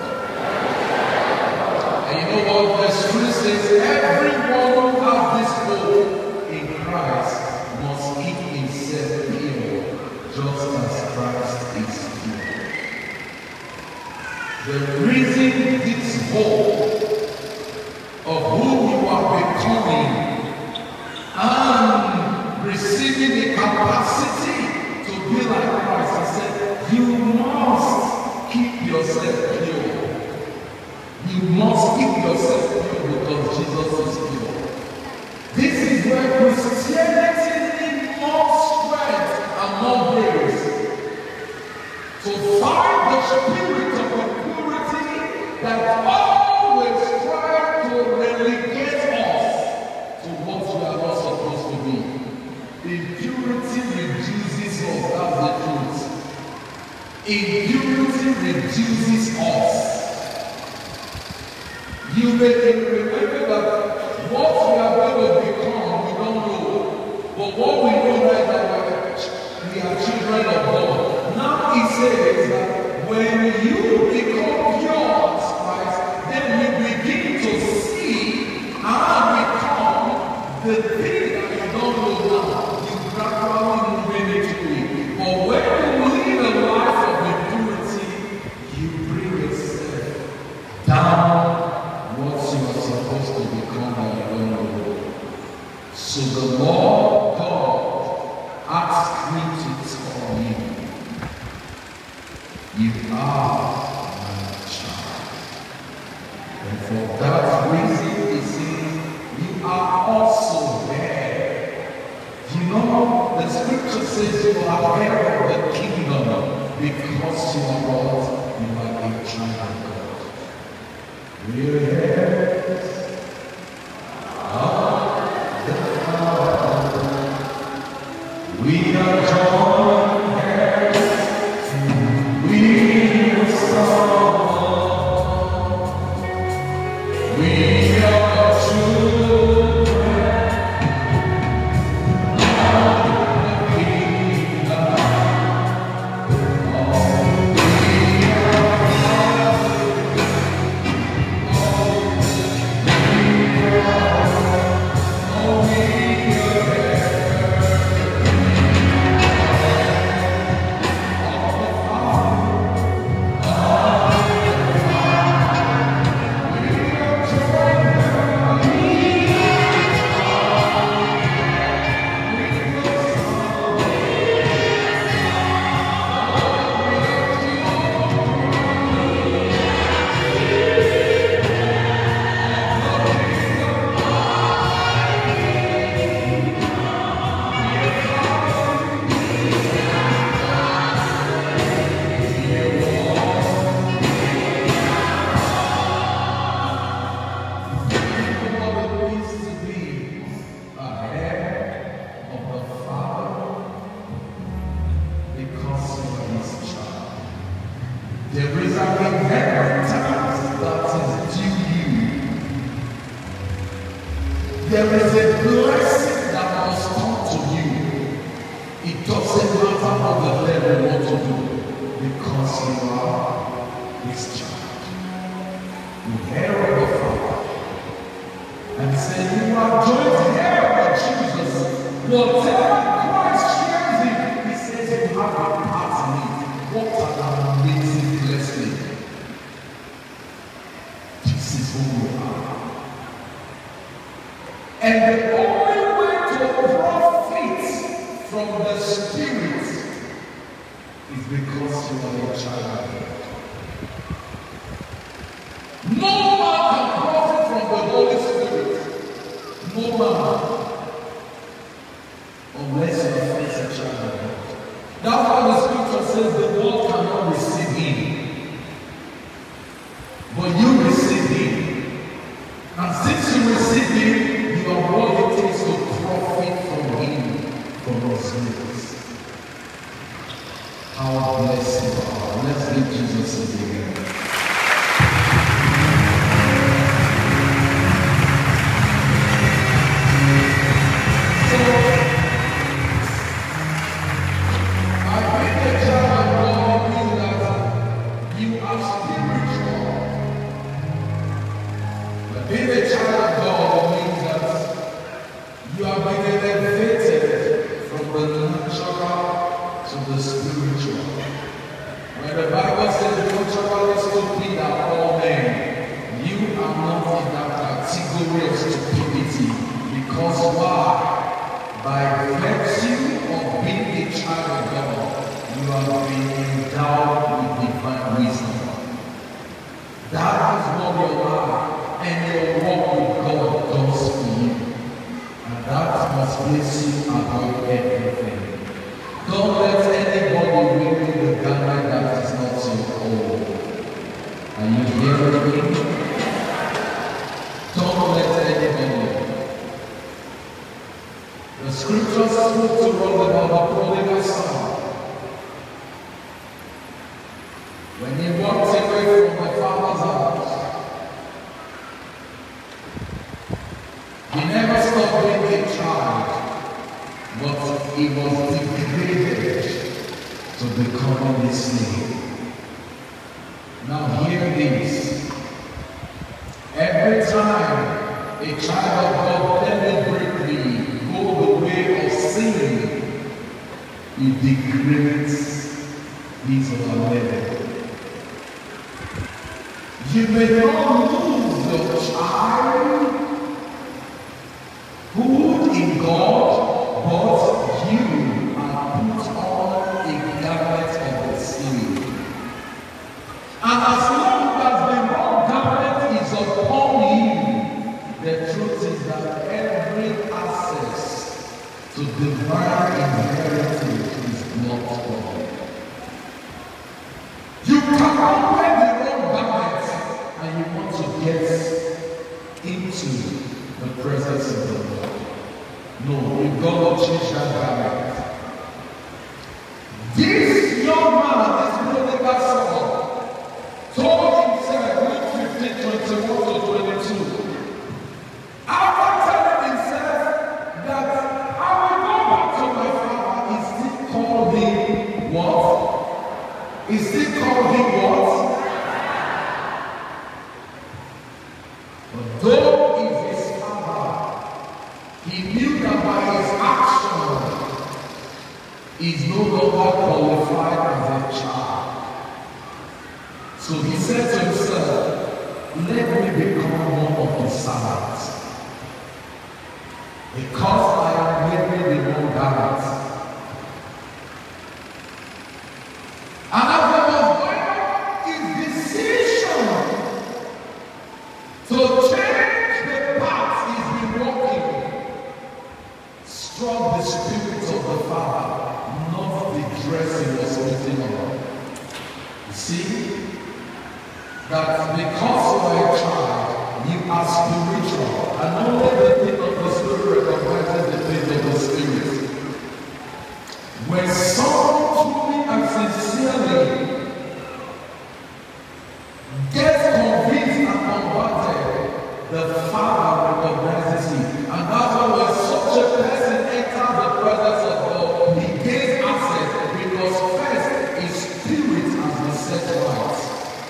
And you know what? Verse three says, everyone who has this hope in Christ must keep himself pure, just as Christ is pure. The reason this hope of who you are becoming and receiving the capacity to be like Christ, I said, you must keep yourself pure. You must keep yourself pure because Jesus is pure. This is where Christianity needs more strength and more grace. To find the spirit of impurity that always tries to relegate us to what we are not supposed to be. Impurity reduces us, that's the truth. Impurity reduces us. You may remember that what we are going to become, we don't know. But what we know right now, we are children of God. Now he says that when you become pure as Christ, then you begin to see and become the thing that you don't know now. You gradually move into it. But when you live a life of impurity, you bring yourself down what you are supposed to supposed to become that you don't know. So the Lord God asked me to tell you, you are my child. And for that reason, he says, you are also there. You know, the scripture says you are heir of the kingdom because you are what? You are a child of God. We are heirs of the Father. We are joint heirs with the Son. We are children of the kingdom. There is an inheritance that is due you. There is a blessing that must come to you. It doesn't matter what the devil wants to do, because you are his child. You hear of the Father and say you are joint heir of Jesus. Whatever Christ shares in, he says you have a part in it. What an amazing blessing. This is who we are. And the only way to profit from the Spirit is because you are a child of God. No man can profit from the Holy Spirit. No man. Unless you are first a child of God. That's why the scripture says the world cannot receive him. But you receive him. And since you receive him, you are what it takes to profit from him, from his grace. How blessed you are. Let's give Jesus a big hand. Being a child of God means that you are being elevated from the natural to the spiritual. When the Bible says naturally stupid are all men, you are not in that category of stupidity. Because why? By virtue of being a child of God, you are being endowed with divine wisdom. That is what you are. And your walk with God does for you. And that must place you above everything. Don't let anybody wear you the garment that is not your own. Are you hearing me? Don't let anybody. The scriptures spoke to us about the prodigal son. When he walked away from the father's house, he never stopped being a child, but he was degraded to becoming a slave. Now hear this. Every time a child of God deliberately go the way of sin, he degrades his or her level. You may not lose your child to divine inheritance is not God. You cannot wear the wrong garment and you want to get into the presence of the Lord. No, you've got to change that garment. This young man, this prodigal son, told himself, Luke fifteen, twenty-one to twenty-two, after telling himself that I will go back to my father, he still called him what? He still called him what? But though he's his father, he knew that by his action, he's no longer qualified as a child. So he said to himself, let me become one of the servants. Because I am wearing the wrong garment. And as I was going on, his decision to change the path he's been walking struck the spirit of the Father, not the dress he was putting on. You see, that because you are a child, you are spiritual, and only the thing of the Spirit recognizes the thing of the Spirit. When someone truly and sincerely gets convinced and converted, the Father recognizes him. And that's why when such a person enters the presence of God, he gains access, because first his spirit has been set right.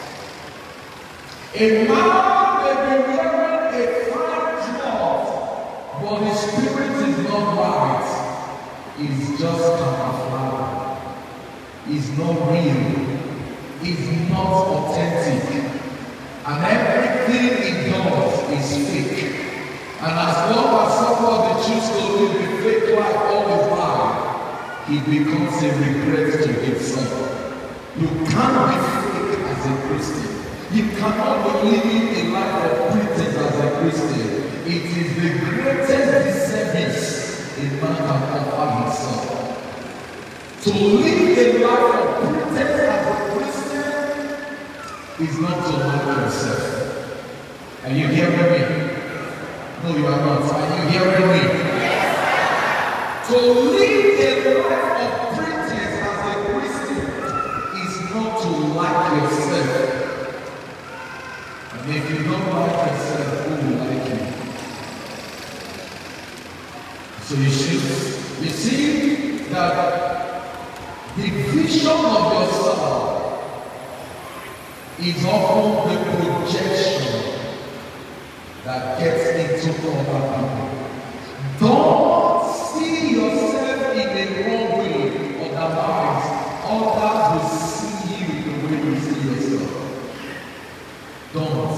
A man may be wearing a fine cloth, but his spirit is not right. He's just camouflage. He's not real. He's not authentic. And everything he does is fake. And as long as somebody chooses to live a fake life all his life, he becomes a regret to himself. You can't be fake as a Christian. You cannot be living a life of pretense as a Christian. It is the greatest disservice a man can offer himself. To live a life of pretense as a Christian is not to know yourself. Are you hearing me? No, you are not. Are you hearing me? Yes. To live a life of pretense as a Christian is not to like yourself. And if you don't like yourself, who will like you? So you should, you see that the vision of yourself is often the projection that gets into other people. Don't see yourself in a wrong way, otherwise others will see you the way you see yourself. Don't.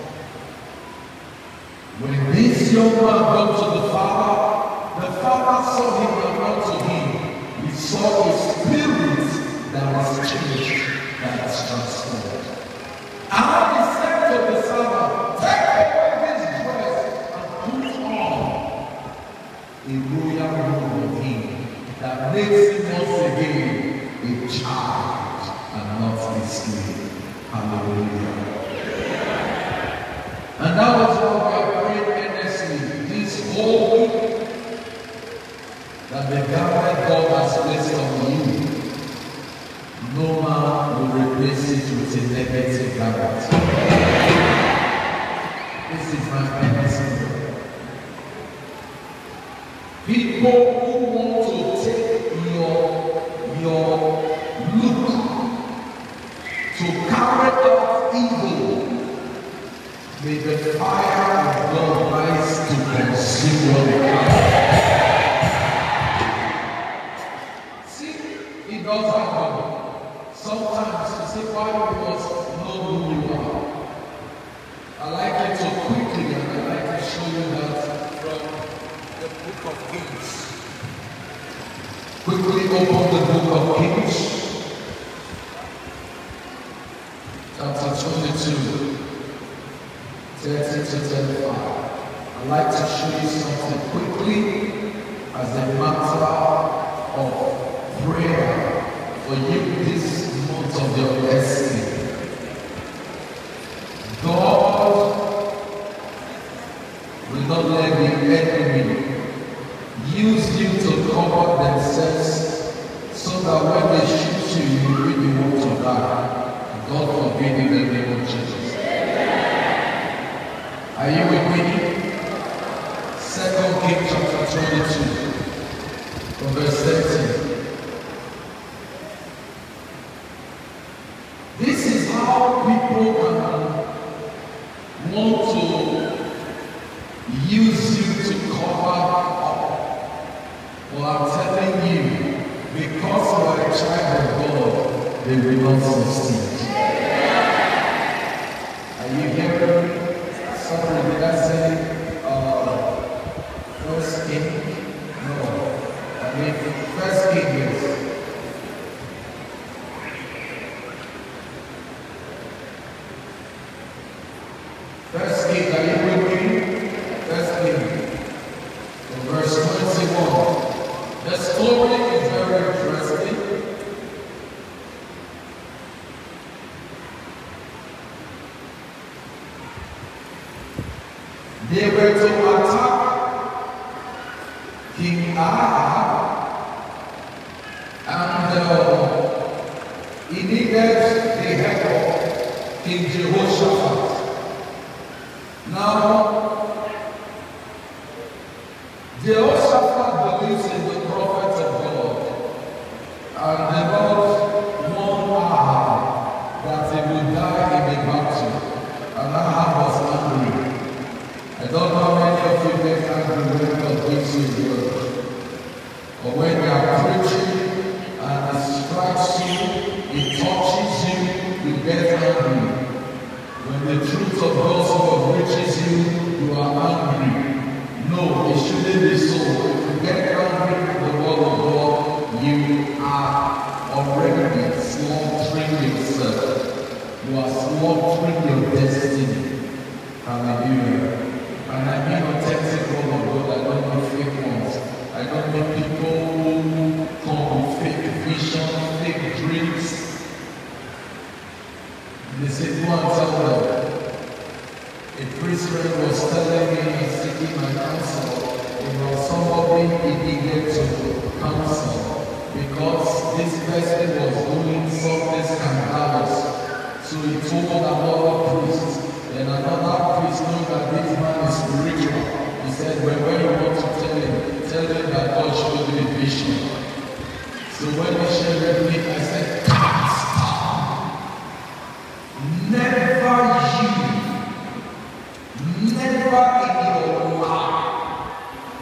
When this young man got to the Father, the Father saw him and ran to him. He saw a spirit that was changed, that was transformed. And he said to the servant, take away this dress and put on a royal robe of him that makes him once again a child and not a slave. Hallelujah. And that was what we are praying earnestly this whole week, that the garment God has placed on you, no man will replace it with a negative garment. This is my earnest. People who want to take your, your look to carry out evil, may the fire of God rise to consume your life. See, it does happen. Sometimes you say, why you must know who you are. I like it so quickly, and I like to show you that from the book of Kings. Quickly open the book of Kings, chapter twenty-two. thirty to thirty-five. I'd like to show you something quickly as a matter of prayer for you this month of your destiny. God will not let the enemy use you to cover themselves so that when they shoot you, you really want to die. God forbid in the name of Jesus. Are you with me? Second Kings chapter twenty-two, from verse thirteen. This is how people can want to use you to cover up. Well, I'm telling you, because you are a child of God, they will not succeed. Are you hearing me? Sorry, did I say uh, First King? No. I mean, First King is. First King, are you with me? First King. Verse twenty-one. The story is very interesting. They were to attack King Ahab, and uh, he needed the help of King Jehoshaphat. Now, Jehoshaphat believes in the prophet of God, and the Lord warned Ahab that he would die in the battle, and Ahab was angry. I don't know how many of you get angry when God gives you the word, but when you are preaching and it strikes you, it touches you, you get angry. When the truth of gospel reaches you, you are angry. No, it shouldn't be so. If you get angry with the word of God, you are already slaughtering yourself. You are slaughtering your destiny. Hallelujah. And I mean authentic word of God. I don't mean fake ones. I don't mean people who come with fake vision, fake dreams. They say, go and tell them. A priest friend was telling me and seeking my counsel about somebody he needed to counsel because this person was doing something scandalous. So he told another priest, and another priest knowing that this man is spiritual. He said, well, when you want to tell him, tell him that God showed you a vision. So when he shared with me, I said, stop! Never you. Never in your life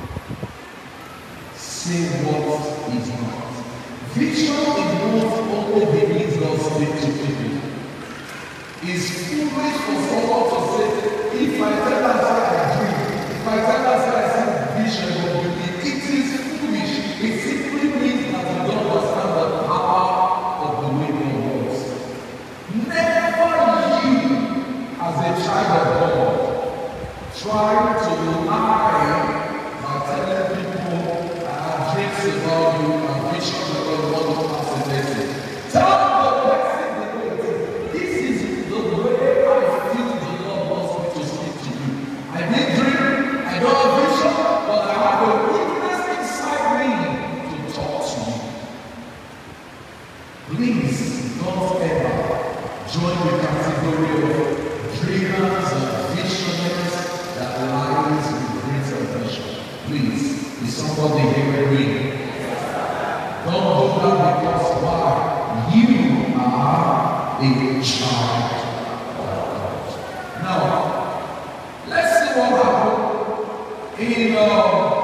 say what is not. Vision is not only the means God speaks to people. It's foolish for someone to say, if I tell us I dream, if I tell us I see vision of beauty, it is foolish. It simply means that you don't understand the power of the way God works. Never you, as a child of God, try to lie by telling people I have dreams about you and visions about what you pass in this. Tell the person the way it is. This is the way I feel the Lord wants me to speak to you. I did dream, I don't have vision, but I have a witness inside me to talk to you. Please don't ever join the category of dreamers and visionaries that lies with great salvation. Please, is somebody hearing me? Don't do that because why? You are a child of God. Now, let's see what happened in uh,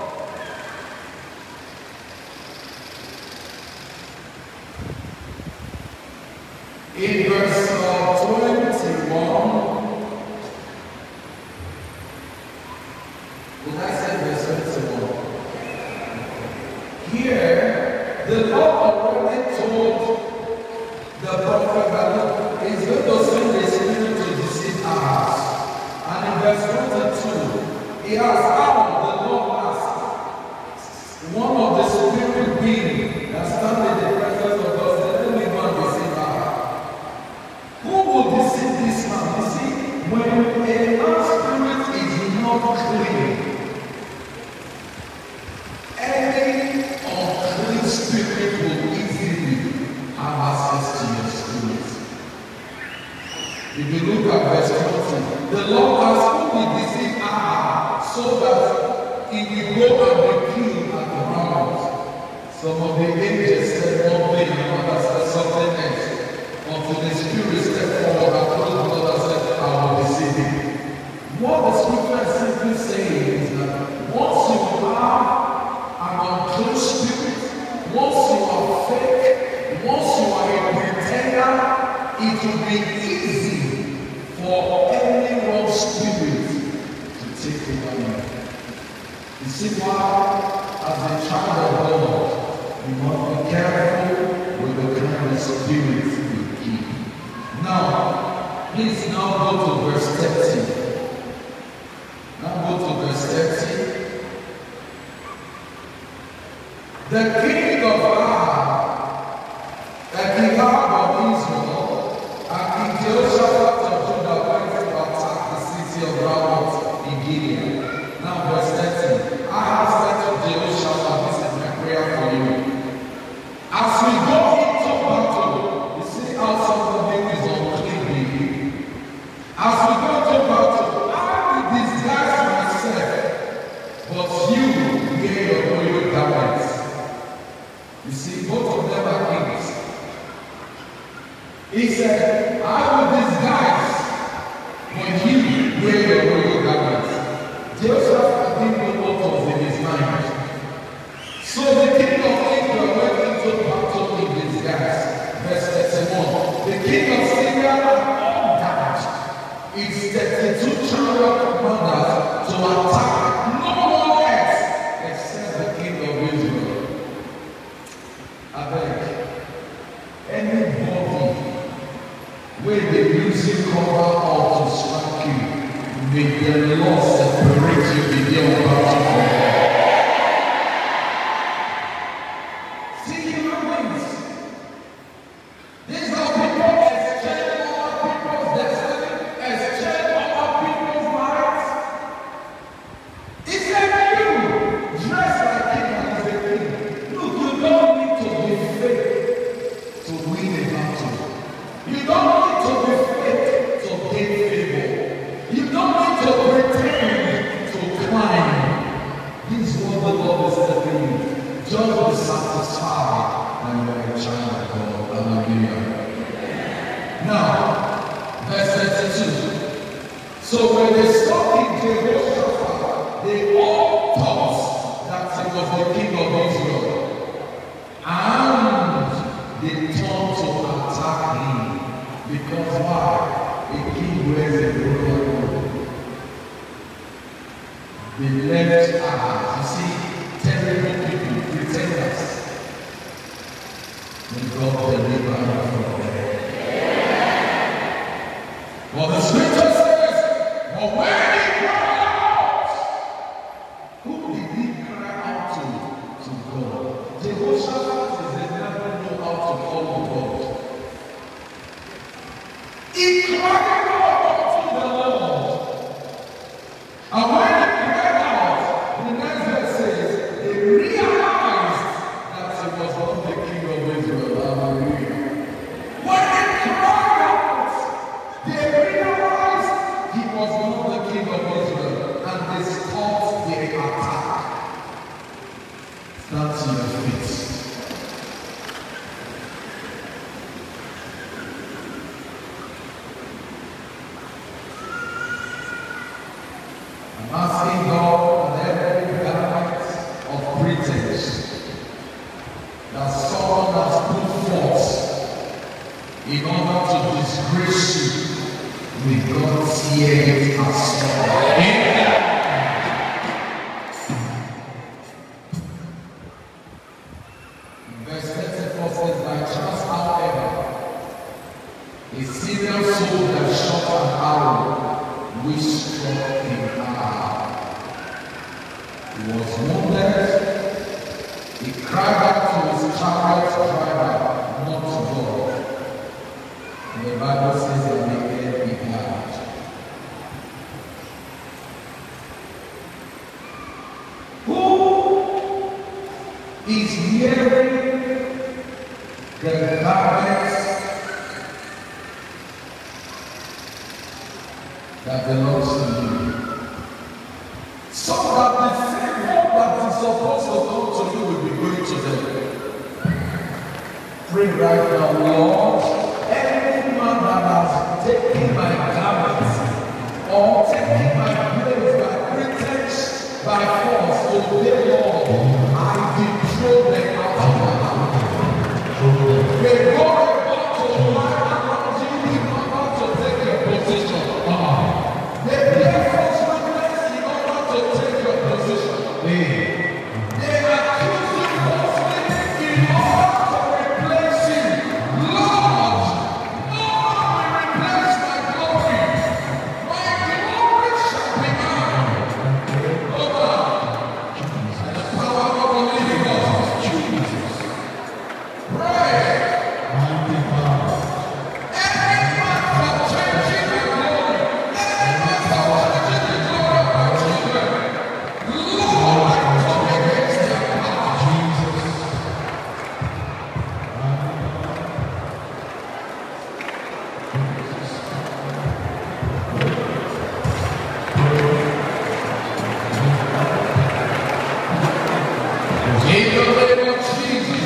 in verse uh, twenty-one. Did I say verse twenty-one? Here, the Lord already told the prophet that he's going to send the spirit to deceive Ahaz. And in verse twenty-two, he has how the Lord has one of the spirit beings that stand in the presence of God said, let me go and deceive her. Who will deceive this man? You see, when a man's spirit is not clean, any unclean spirit will easily have access to your spirit. If you look at verse twenty, the Lord has only deceived Ahab so that he will go and be killed at the mount. Some of the angels said one thing, another said something else. Until the spirit stepped forward and told the Lord and said, I will deceive him. What the scripture is simply saying is that once you have an unclean spirit, once you are fake, once you are a pretender, it will be easy for any wrong spirit to take over you. You see why, as a child of God, you must be careful with the kind of spirit you keep. Now, please now go to verse thirty. Now go to verse thirty. The king of Ahab, the king of Israel, and King Jehoshaphat of Judah went to attack the city of Ramoth in Gilead. Now verse thirty. Ahab said to Jehoshaphat, this is my prayer for you. As we go into battle, you see how somebody is unclean. As we go into battle, I will disguise myself, but you wear your royal garments. You see, both of them are kings. He said, I will disguise, but you wear your royal garments. Jehoshaphat didn't know what was in his mind. So the king of Israel went into battle in disguise. Verse thirty-one. The king of Syria had ordered his thirty-two chariot commanders to attack no one else except the king of Israel. I beg, anybody where they use you cover or to strike you, may the Lord separate you with your battle from God. See human beings. These are people exchange other people's destiny, exchange other people's lives. He said, you dress like king and is a king. Look, you don't need to be fake to win a battle. You don't need to be fake to gain favor. You don't need to pretend to climb. This is what the Lord is telling you. Just be satisfied when you are a child of God. Hallelujah. Now, verse thirty-two. So when they saw King Jehoshaphat, they all thought that he was the king of Israel. And they turned to attack him. Because why? A king wears a royal robe. They left Ahab. You see, terrible people, pretenders. When God deliver them from them. Well, the scripture says, but when he cried out, who did he cry out to? To God. Jehoshaphat is the never know how to call God. He cried out to the Lord. And when he cried out, the next verse says, they realized that he was not the king of Israel. Hallelujah. When he cried out, they realized he was not the king of Israel. And they stopped their attack. That's your feet. I'm asking God that every garment of pretense that someone has put forth in order to disgrace you, may God tear it aside. Amen. Verse thirty-four says, by chance, however, a Syrian soldier shot an arrow which struck him. He was wounded cried out to his chariot driver not to go. And the Bible says that they then be glad. Who is wearing the garments that belongs to you? So that the favor that is supposed to come to you will be going to them. Pray right now, Lord, any man that has taken my garments or taken my place by pretense, by force, obey Lord, I withdraw them out of my house. May God about to lie around you, He's about to take your position. May therefore witness in order to take your position. They accuse you falsely in order to replace you. Lord, no one will replace my glory. My glory shall be mine. Over. And the power of the living God. Jesus. Pray. Any man for changing my glory. Any man for changing the glory of my children. Lord, I come against their power. Jesus. In the name of Jesus.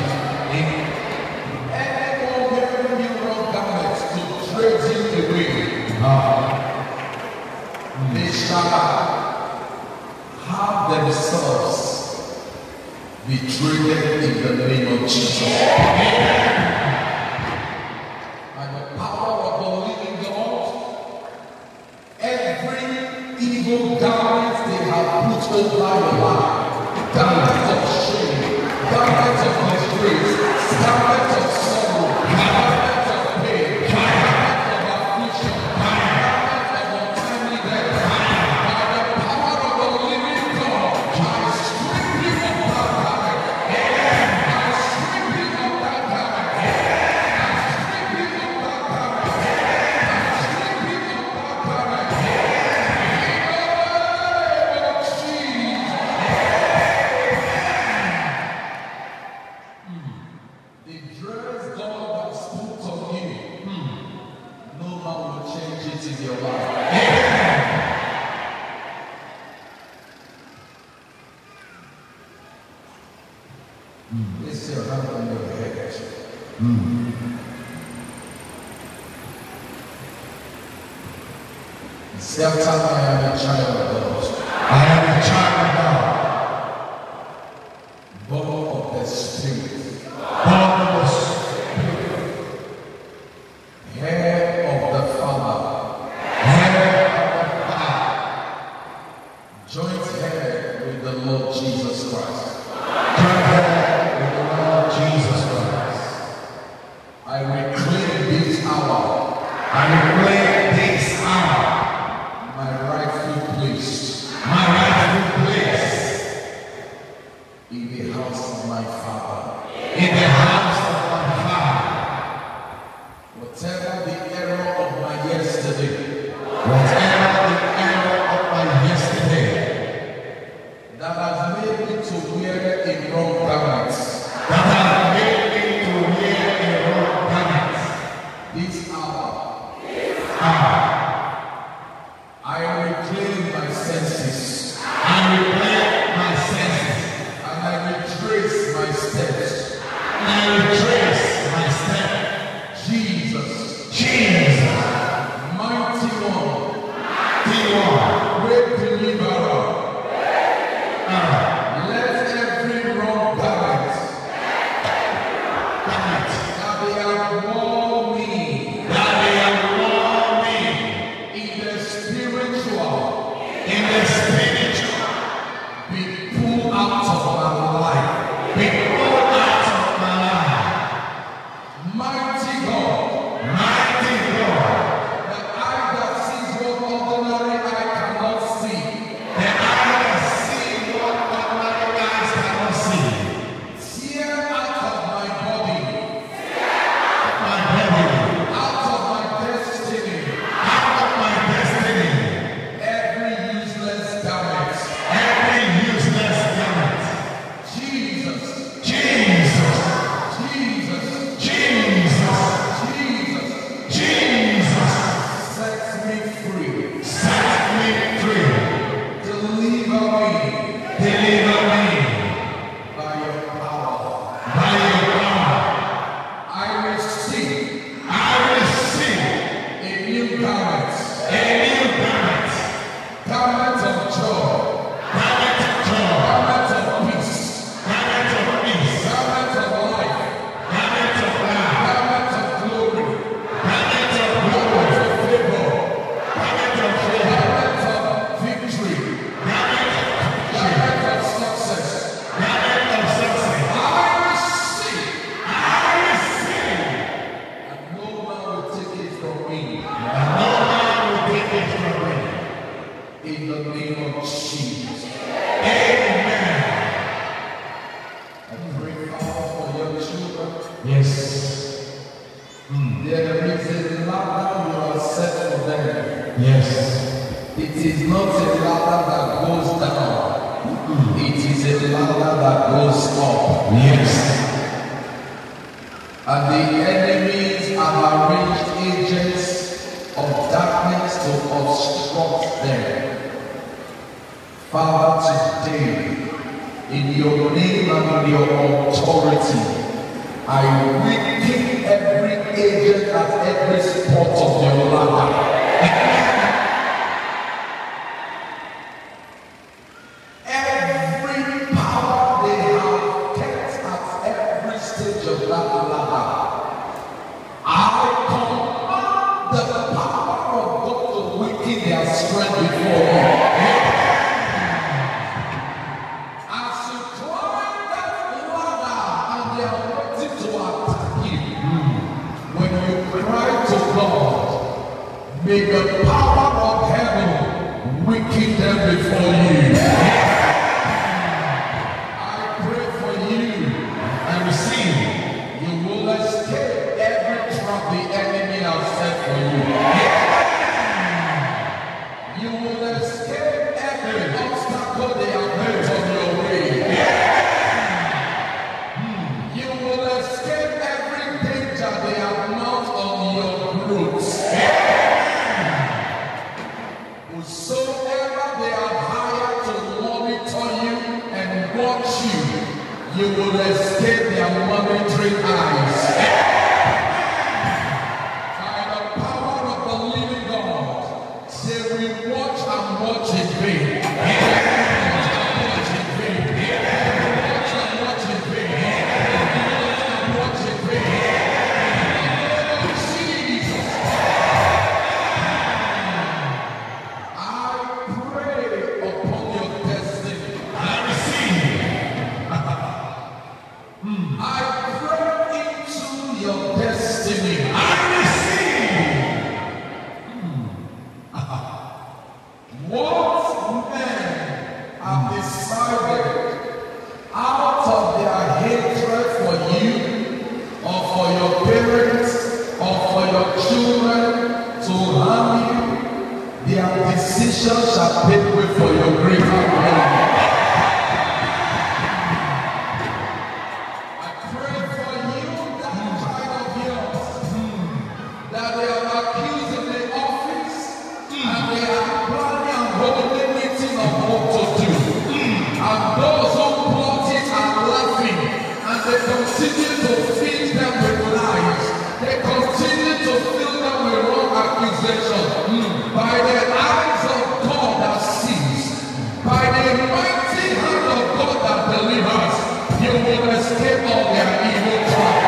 Anyone wearing new wrong garments to trade you away, they shall have themselves betrayed in the name of Jesus. By the power of the living God, every evil garment they have put over your life, garment of shame, garment of disgrace, garment of sorrow, garment of pain, garment of affliction, garment of untimely death, by the power of the living God, I strip you of that garment. I strip you of that garment. I strip you of that garment. I strip you of that garment. In the name of Jesus. The dress God has put on you, no man will change it in your life. Place your hand on your head. Say after me, I am a child of God. I am a child of God, Born of the Spirit. born of the Spirit, Heir of the Father. heir of the Father, Joint heir with the Lord Jesus Christ. joint heir with the Lord Jesus Christ. I reclaim this hour I reclaim this hour, my rightful place my rightful place, in the house of my Father. in the house of my Father. Whatever the error of my yesterday, Whatever the error of my yesterday that has made me to wear a wrong garment, that has made me to wear a wrong garment, I pray, Father, for your children. Yes. Mm. There is a ladder you have set for them. Yes. It is not a ladder that goes down. Mm. It is a ladder that goes up. Yes. And the enemies have arranged agents of darkness to obstruct them. Father, today, in your name and in your authority, I weaken every agent at every spot of your ladder. Every power they have kept at every stage of that ladder, I command the power of God to weaken their strength before you. As you climb that ladder and they are waiting to attack you, when you cry to God, may the power of heaven weaken them before you. I pray for you and receive. You will escape every trap the enemy has set for you. You will escape every obstacle they have put on your way. You will escape every danger they have mounted on your routes. Whosoever they have hired to monitor you and watch you, you will escape their monitoring eyes. By the power of the living God, they will watch and watch in vain. Watch and watch in vain. Watch and watch in vain. Watch and watch in vain. Jesus. I pray upon your destiny. I receive. I pray into your destiny. I receive. What men have decided out of their hatred for you, or for your parents, or for your children to harm you, their decisions shall pave way for your greater glory. I pray for you, that child of yours, that they are accused in the office, and they are planning and holding meeting of what to do. And those who plot it are laughing, and they continue to feed them with lies. They continue to fill them with wrong accusations. By the eyes of God that sees, by the mighty hand of God that delivers, you will escape all their evil trap.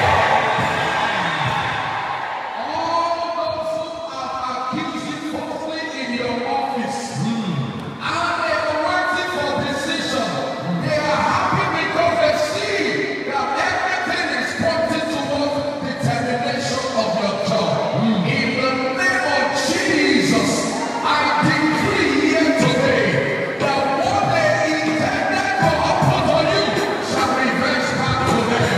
All those who are accused you falsely in your office, and they are waiting for decision, they are happy because they see that everything is pointing towards the termination of your job. In the name of Jesus, I decree here today that what they intended to put on you shall reverse back to them.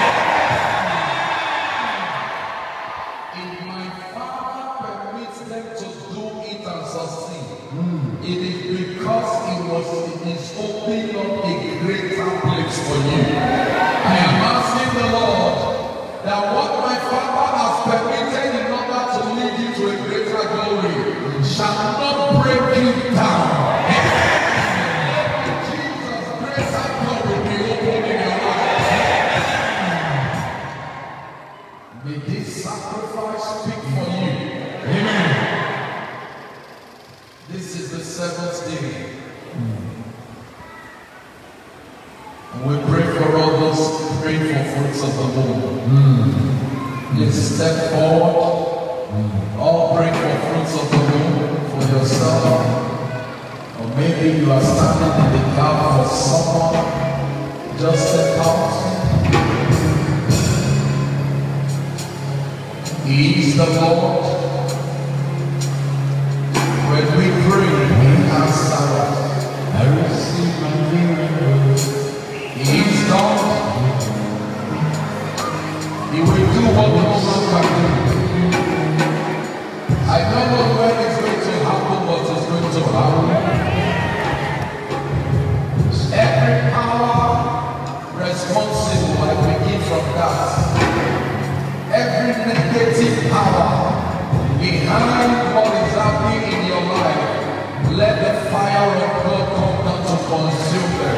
If my Father permits them to do it and succeed, it is because it was it is opening up a greater place for you. I am asking the Lord that what my Father has permitted in order to lead you to a greater glory shall not break you down. Jesus, greater door will be opened in your life. May this sacrifice speak for you. Amen. This is the seventh day. And we pray for all those praying for fruits of the womb. Please step forward. All pray for fruits of the womb for yourself. Or maybe you are standing in the gap for someone. Just step out. He is the Lord. When we pray, He answers. I receive. not come down to consume them.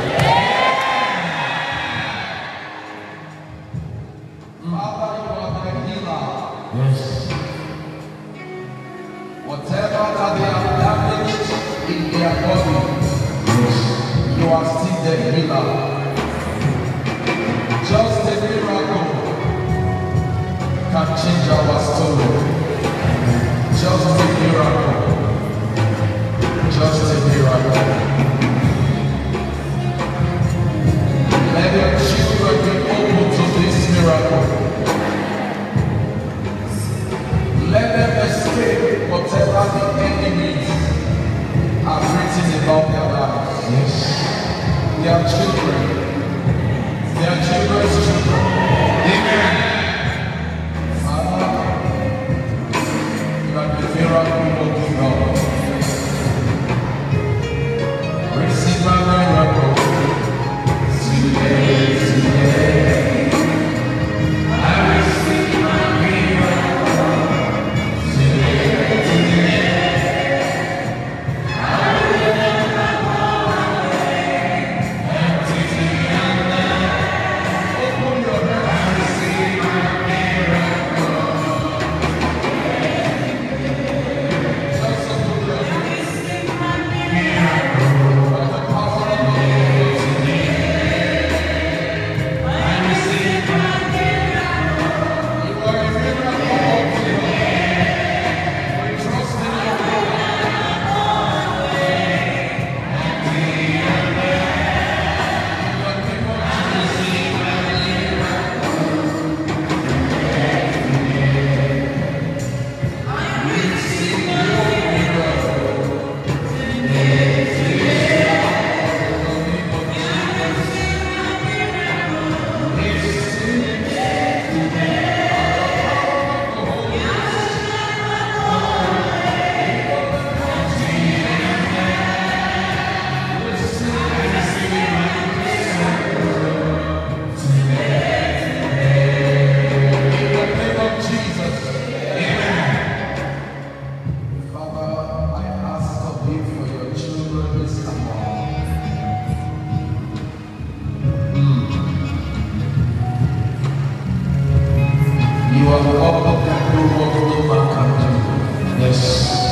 Father, you are the healer. Yes. Whatever that they have damaged in their body, you are still the healer. Just a miracle can change our story. Just a miracle. Just a miracle. Let your children be open to this miracle. Let them escape whatever the enemies have written about their lives. Yes. Their children. Their children's children. Amen. Father, you are the miracle working God. Receive my miracle. Today, today, I receive my miracle. Today, today, I will never go away. Empty and open your hands. I receive my miracle. Just open your hands. By the power of the Holy Ghost. You are a miracle working God. We trust in you. You are God who can do what no man can do. Yes.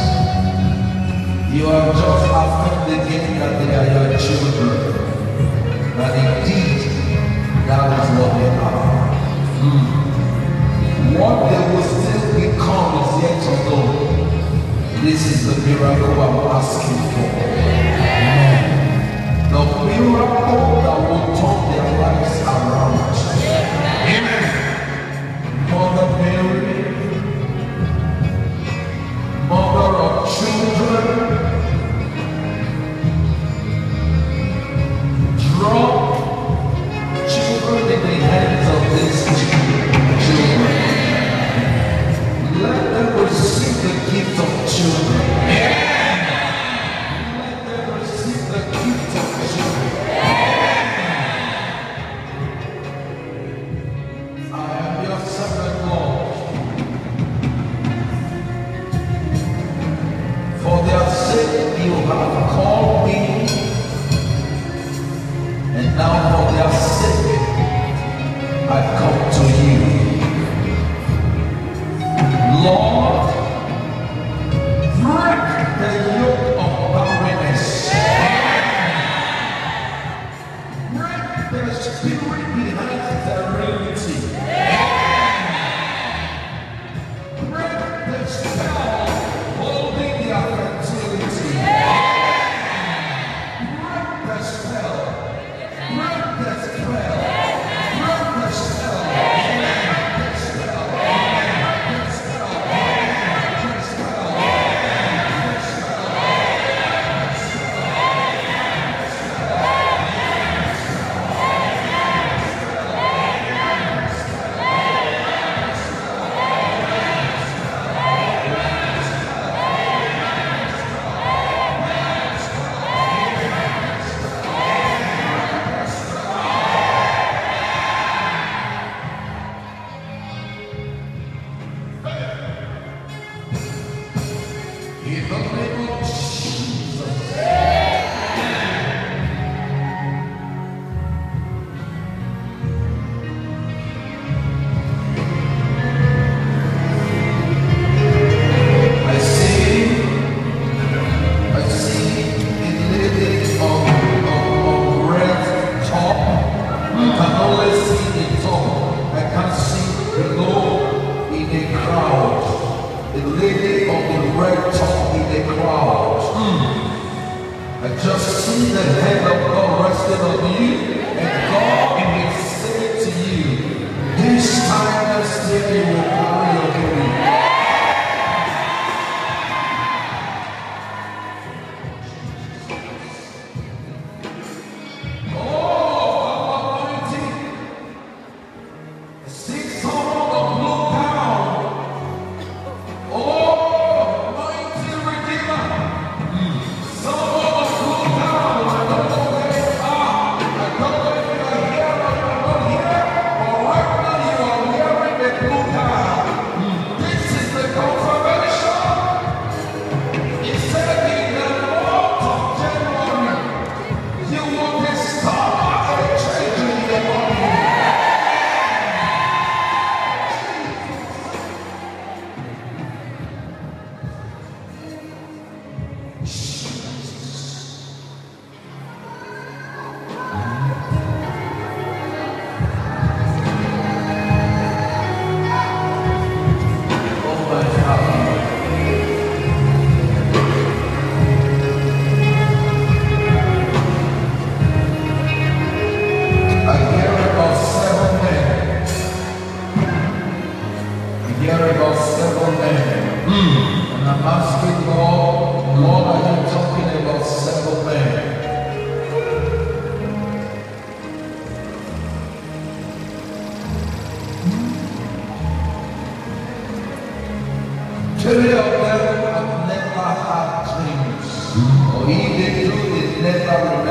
You have just affirmed again that they are your children. That indeed, that is what they are. Mm. What they will still become is yet to know. This is the miracle I'm asking for. Amen. The miracle that will turn their lives around. Amen. Mother Mary, mother of children, drop children in the hands of these children. Let them receive the gift of children. Let them receive the gift of children. I am your servant, Lord. For their sake you have called me, and now for their sake I've come to you. Lord, break the yoke of barrenness. Break the spirit behind sterility. Break the spell holding their fertility. Break the spell. Break the spell. Break the spell. Break the spell. Break the spell. Break the spell.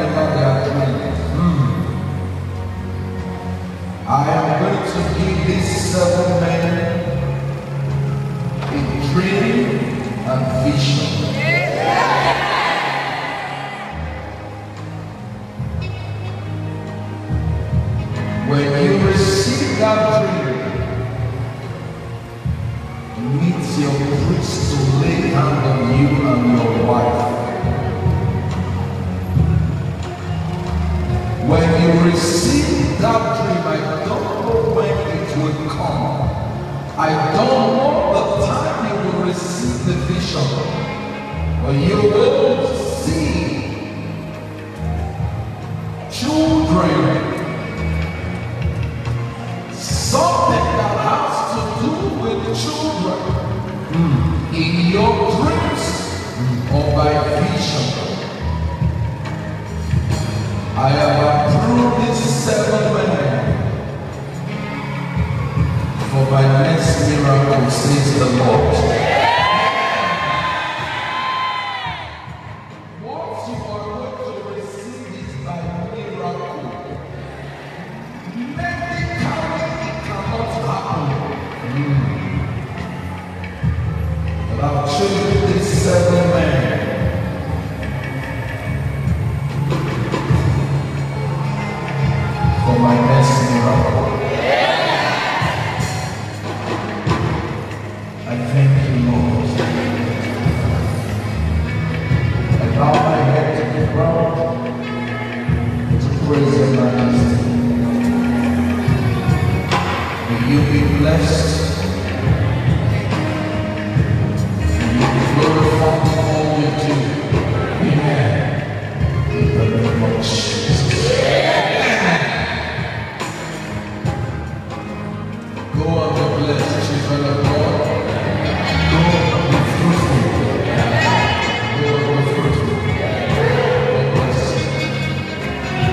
remember their dreams. I am going to give these seven men a dream and vision. When you receive that dream, meet your priest to lay hand on you and your wife. When you receive that dream, I don't know when it will come. I don't know the time you will receive the vision. But you will see children. Something that has to do with children mm. in your dreams mm. or by vision. I have approved these seven women for my next miracle, says the Lord. What you are going to receive is by miracle. Medically, it cannot happen. Mm. But I've chosen these seven men for my next miracle. I thank you, Lord. I bow my head to the ground to praise your majesty. May you be blessed. May you be glorified in all you do. Amen. In the name of Jesus. Go and be blessed, children of God. Go and be fruitful. Go and be fruitful. God bless you.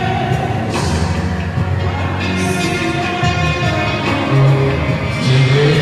Today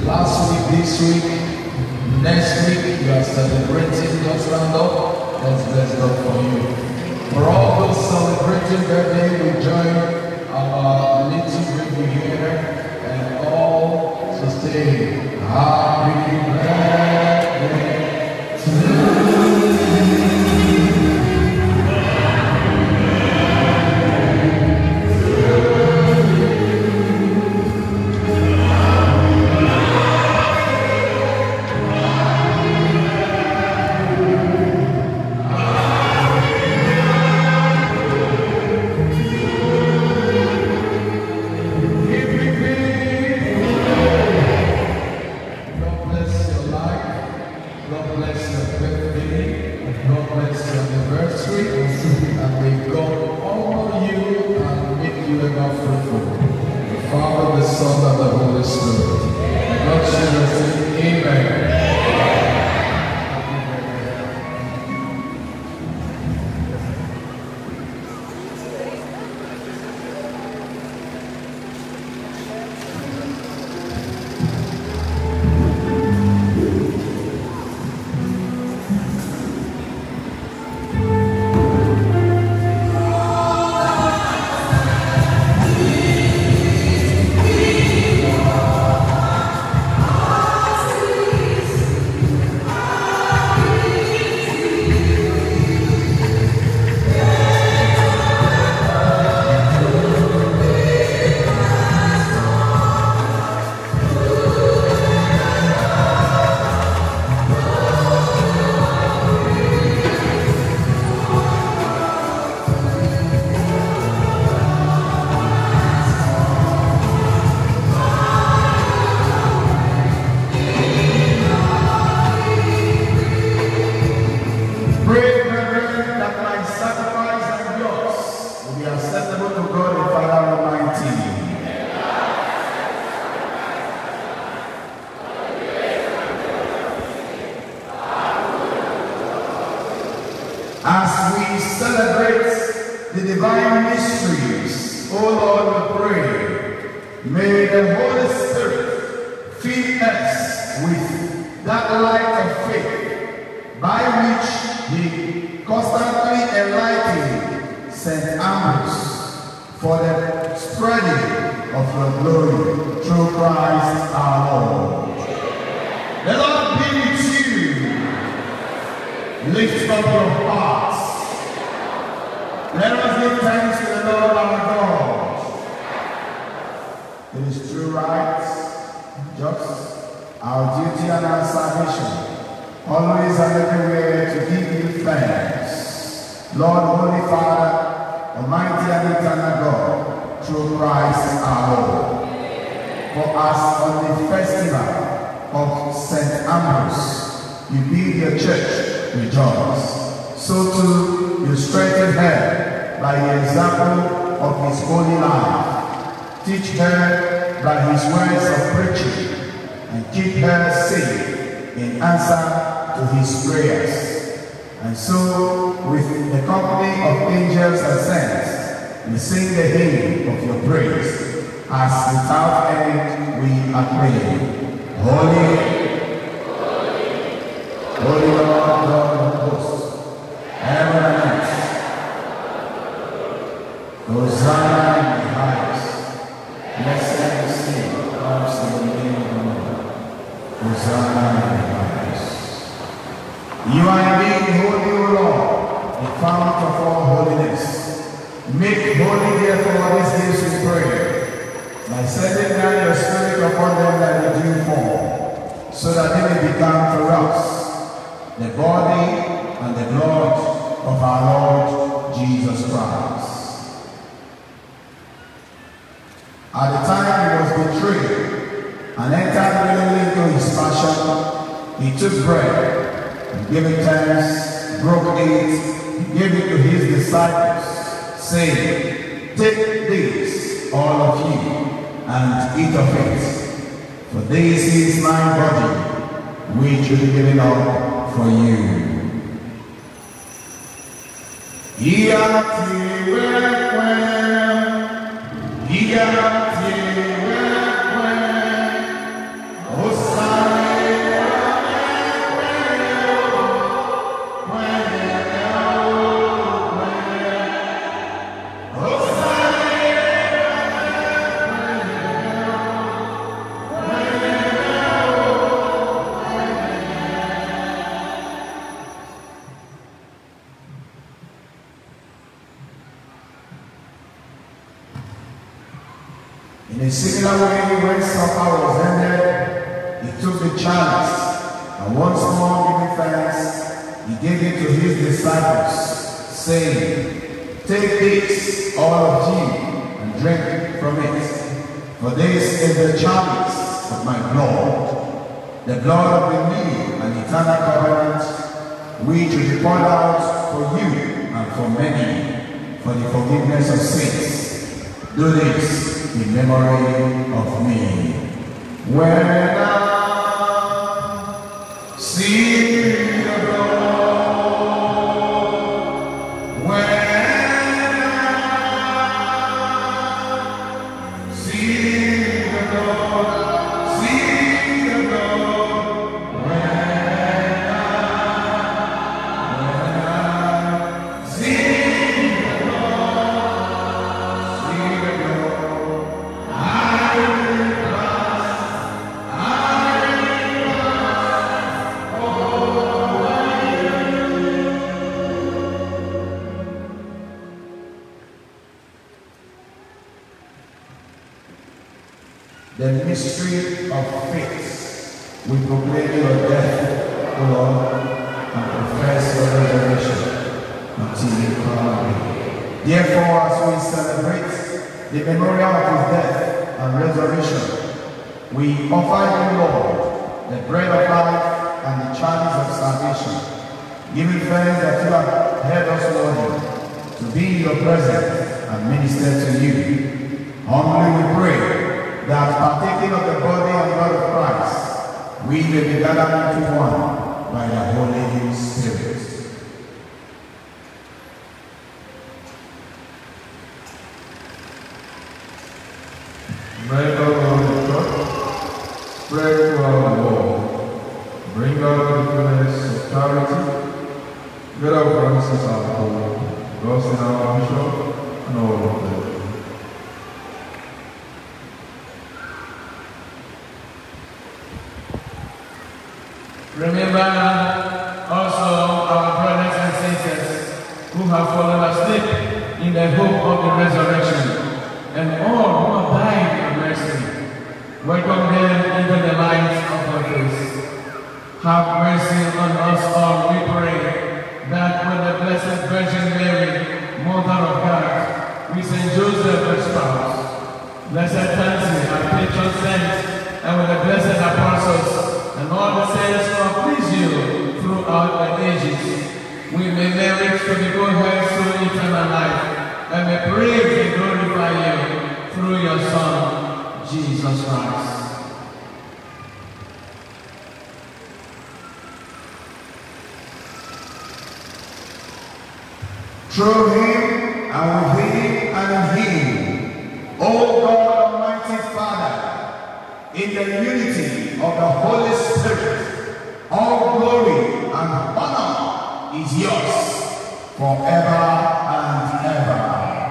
Last week, this week, next week, you are celebrating. Just round up. Let's bless God for you. For all those celebrating birthday, we join our little baby here and all to say happy birthday to you. As we celebrate the divine mysteries, O Lord, we pray, may the Holy Spirit fill us with that light of faith by which He constantly enlightened Saint Ambrose for the spreading of your glory through Christ our Lord. The Lord be with you. Lift up your hearts. Let us give thanks to the Lord our God. It is true right, just, our duty and our salvation, always and everywhere to give you thanks. Lord, Holy Father, Almighty and eternal God, through Christ our Lord. For us on the festival of Saint Ambrose, you bid your church rejoice. So too you strengthen her by the example of his holy life. Teach her by his words of preaching and keep her safe in answer to his prayers. And so with the company of angels and saints we sing the hymn of your praise as without end we acclaim. Holy, Holy Lord God of hosts, heaven and earth, Hosanna in the highest, blessed is he who comes in the name of the Lord, Hosanna in the highest. You are indeed holy, O Lord, the fount of all holiness. Make holy therefore these gifts we pray, by sending down your Spirit upon them like the dew fall, so that they may become for us the body and the blood of our Lord Jesus Christ. At the time he was betrayed and entered willingly into his passion, he took bread and gave it thanks, broke it, and gave it to his disciples, saying, "Take this, all of you, and eat of it, for this is my body, which will be given up for you." He In a similar way, when supper was ended, he took the chalice, and once more giving thanks, he gave it to his disciples, saying, "Take this, all of you, and drink from it. For this is the chalice of my blood, the blood of the new and eternal covenant, which will be poured out for you and for many, for the forgiveness of sins. Do this in memory of me." When I see the Lord, when I see the Lord, see the Lord, when I, when I see the Lord, see the Lord, I will pass, I will pass over you. The mystery of faith. We proclaim your death, O Lord, and profess your resurrection until you come. Therefore, as we celebrate the memorial of his death and resurrection, we offer you, Lord, the bread of life and the chalice of salvation, giving thanks that you have heard us worthy to be in your presence and minister to you. Humbly we pray that partaking of the body and blood of Christ, we may be gathered into one by the Holy Spirit. May the Lord God spread throughout the world, bring out the goodness of charity, get our Francis our Pope, God's in our Bishop, and all of them. Remember also our brothers and sisters who have fallen asleep in the hope of the resurrection, and all who have died in mercy. Welcome them into the light of your face. Have mercy on us all, we pray, that with the Blessed Virgin Mary, Mother of God, with Saint Joseph, her spouse, Blessed Francis, our patron saint, and with the blessed apostles, and all the saints who have pleased you throughout the ages, we may merit to be good heads through eternal life, and may praise and glorify you through your Son, Jesus Christ. Through him, and with him, and in him, O God Almighty Father, in the unity of the Holy Spirit, all glory and honor is yours forever and ever.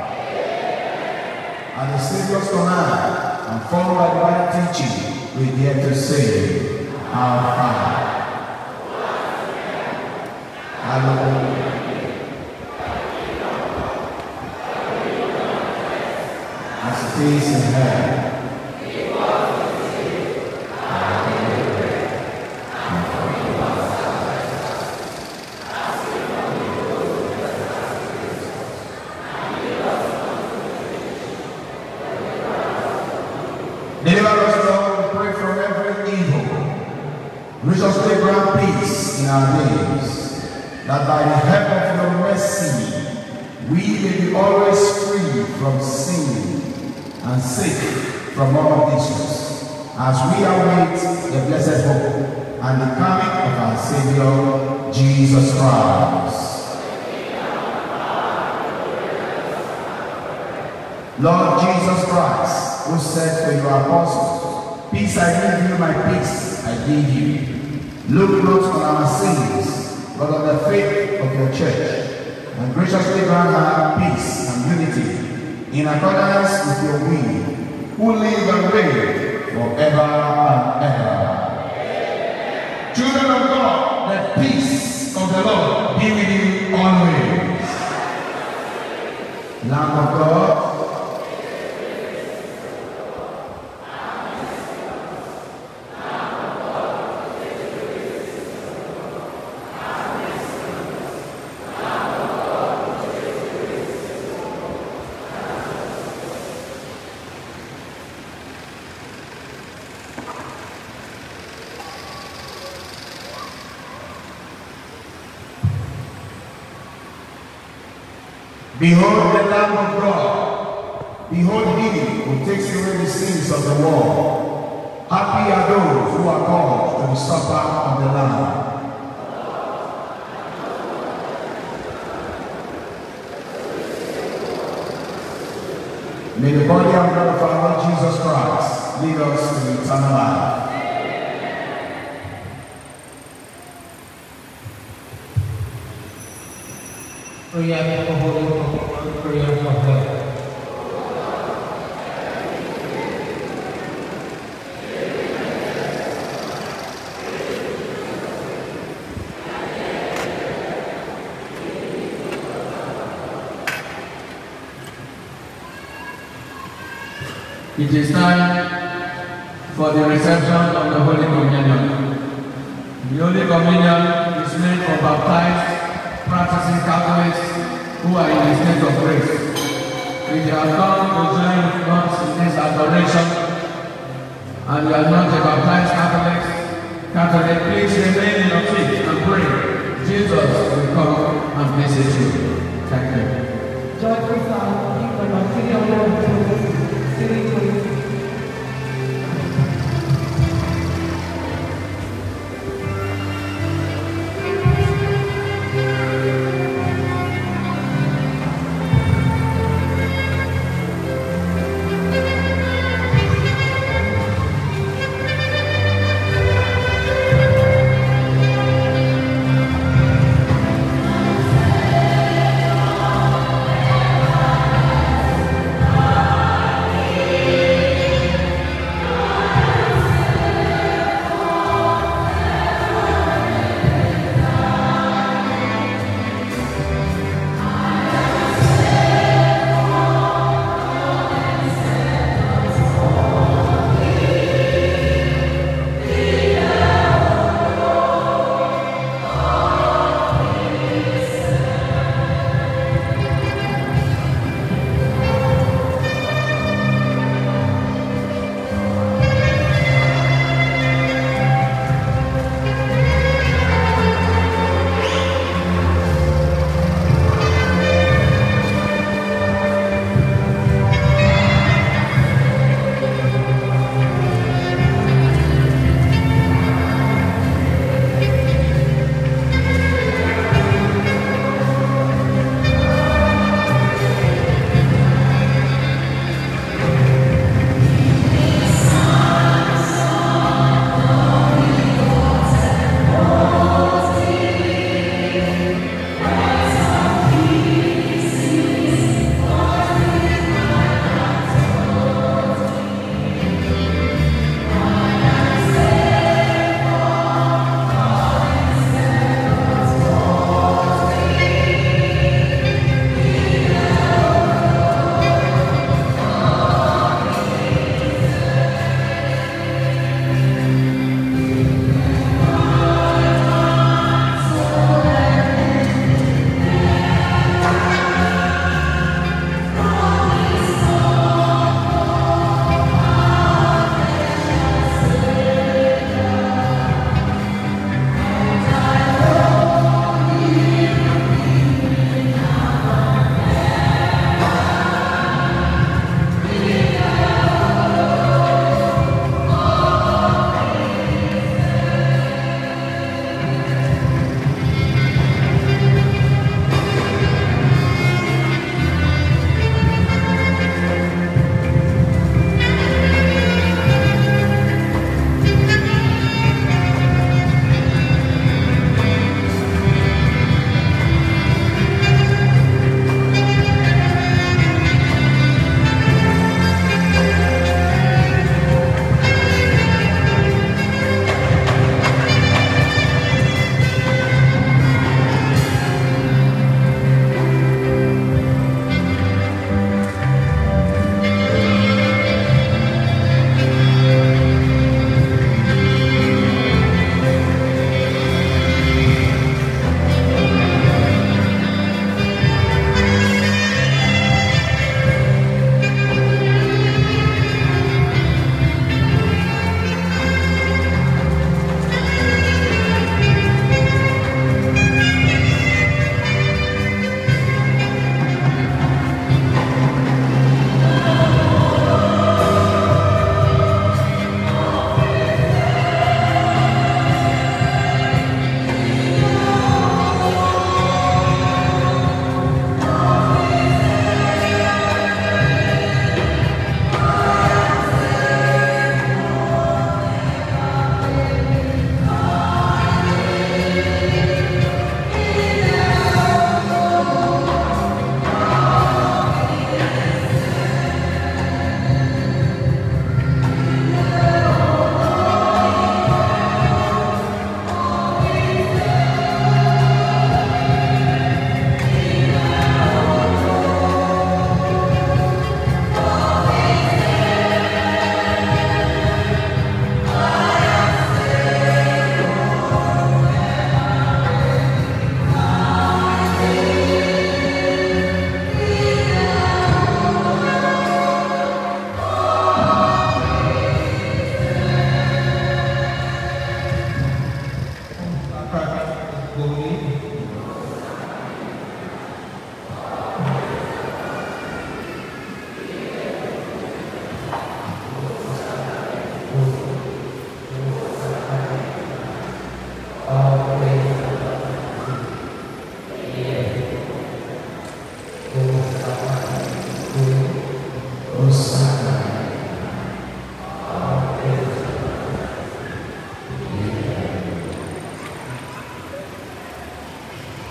At the Savior's command and followed by divine teaching, we dare to say, Our Father, hallelujah. As it is in heaven, deliver us, Lord, we pray, from every evil. Graciously grant peace in our lives, that by the help of your mercy, we may be always free from sin and safe from all distress, as we await the blessed hope and the coming of our Savior, Jesus Christ. Lord Jesus Christ, who said to your apostles, "Peace I give you, my peace I give you. Look not on our sins, but on the faith of your church, and graciously grant her peace and unity, in accordance with your will, who live and reign forever and ever." Amen. Children of God, the peace of the Lord be with you always. Lamb of God, Behold the Lamb of God. Behold him who takes away the sins of the world. Happy are those who are called to the supper of the Lamb. May the body and blood of our Lord Jesus Christ lead us to eternal life. Prayer for Holy Communion, prayer for help. It is time for the reception of the Holy Communion. The Holy Communion is made for baptized, practicing Catholics who are in a state of grace. If you have come to join with us in this adoration and you are not a baptized Catholic, Catholic, please remain in your seat and pray. Jesus will come and visit you. Thank you. Joyful sound, keep the material world. Thank you.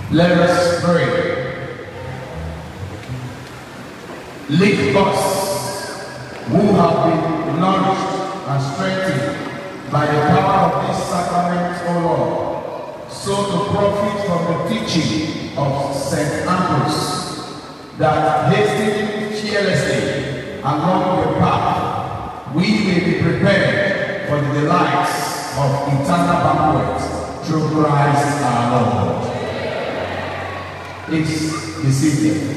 Let us pray. Lead us who have been nourished and strengthened by the power of this sacrament, O Lord, so to profit from the teaching of Saint Ambrose, that hastening fearlessly along the path, we may be prepared for the delights of eternal banquet through Christ our Lord. Please be seated.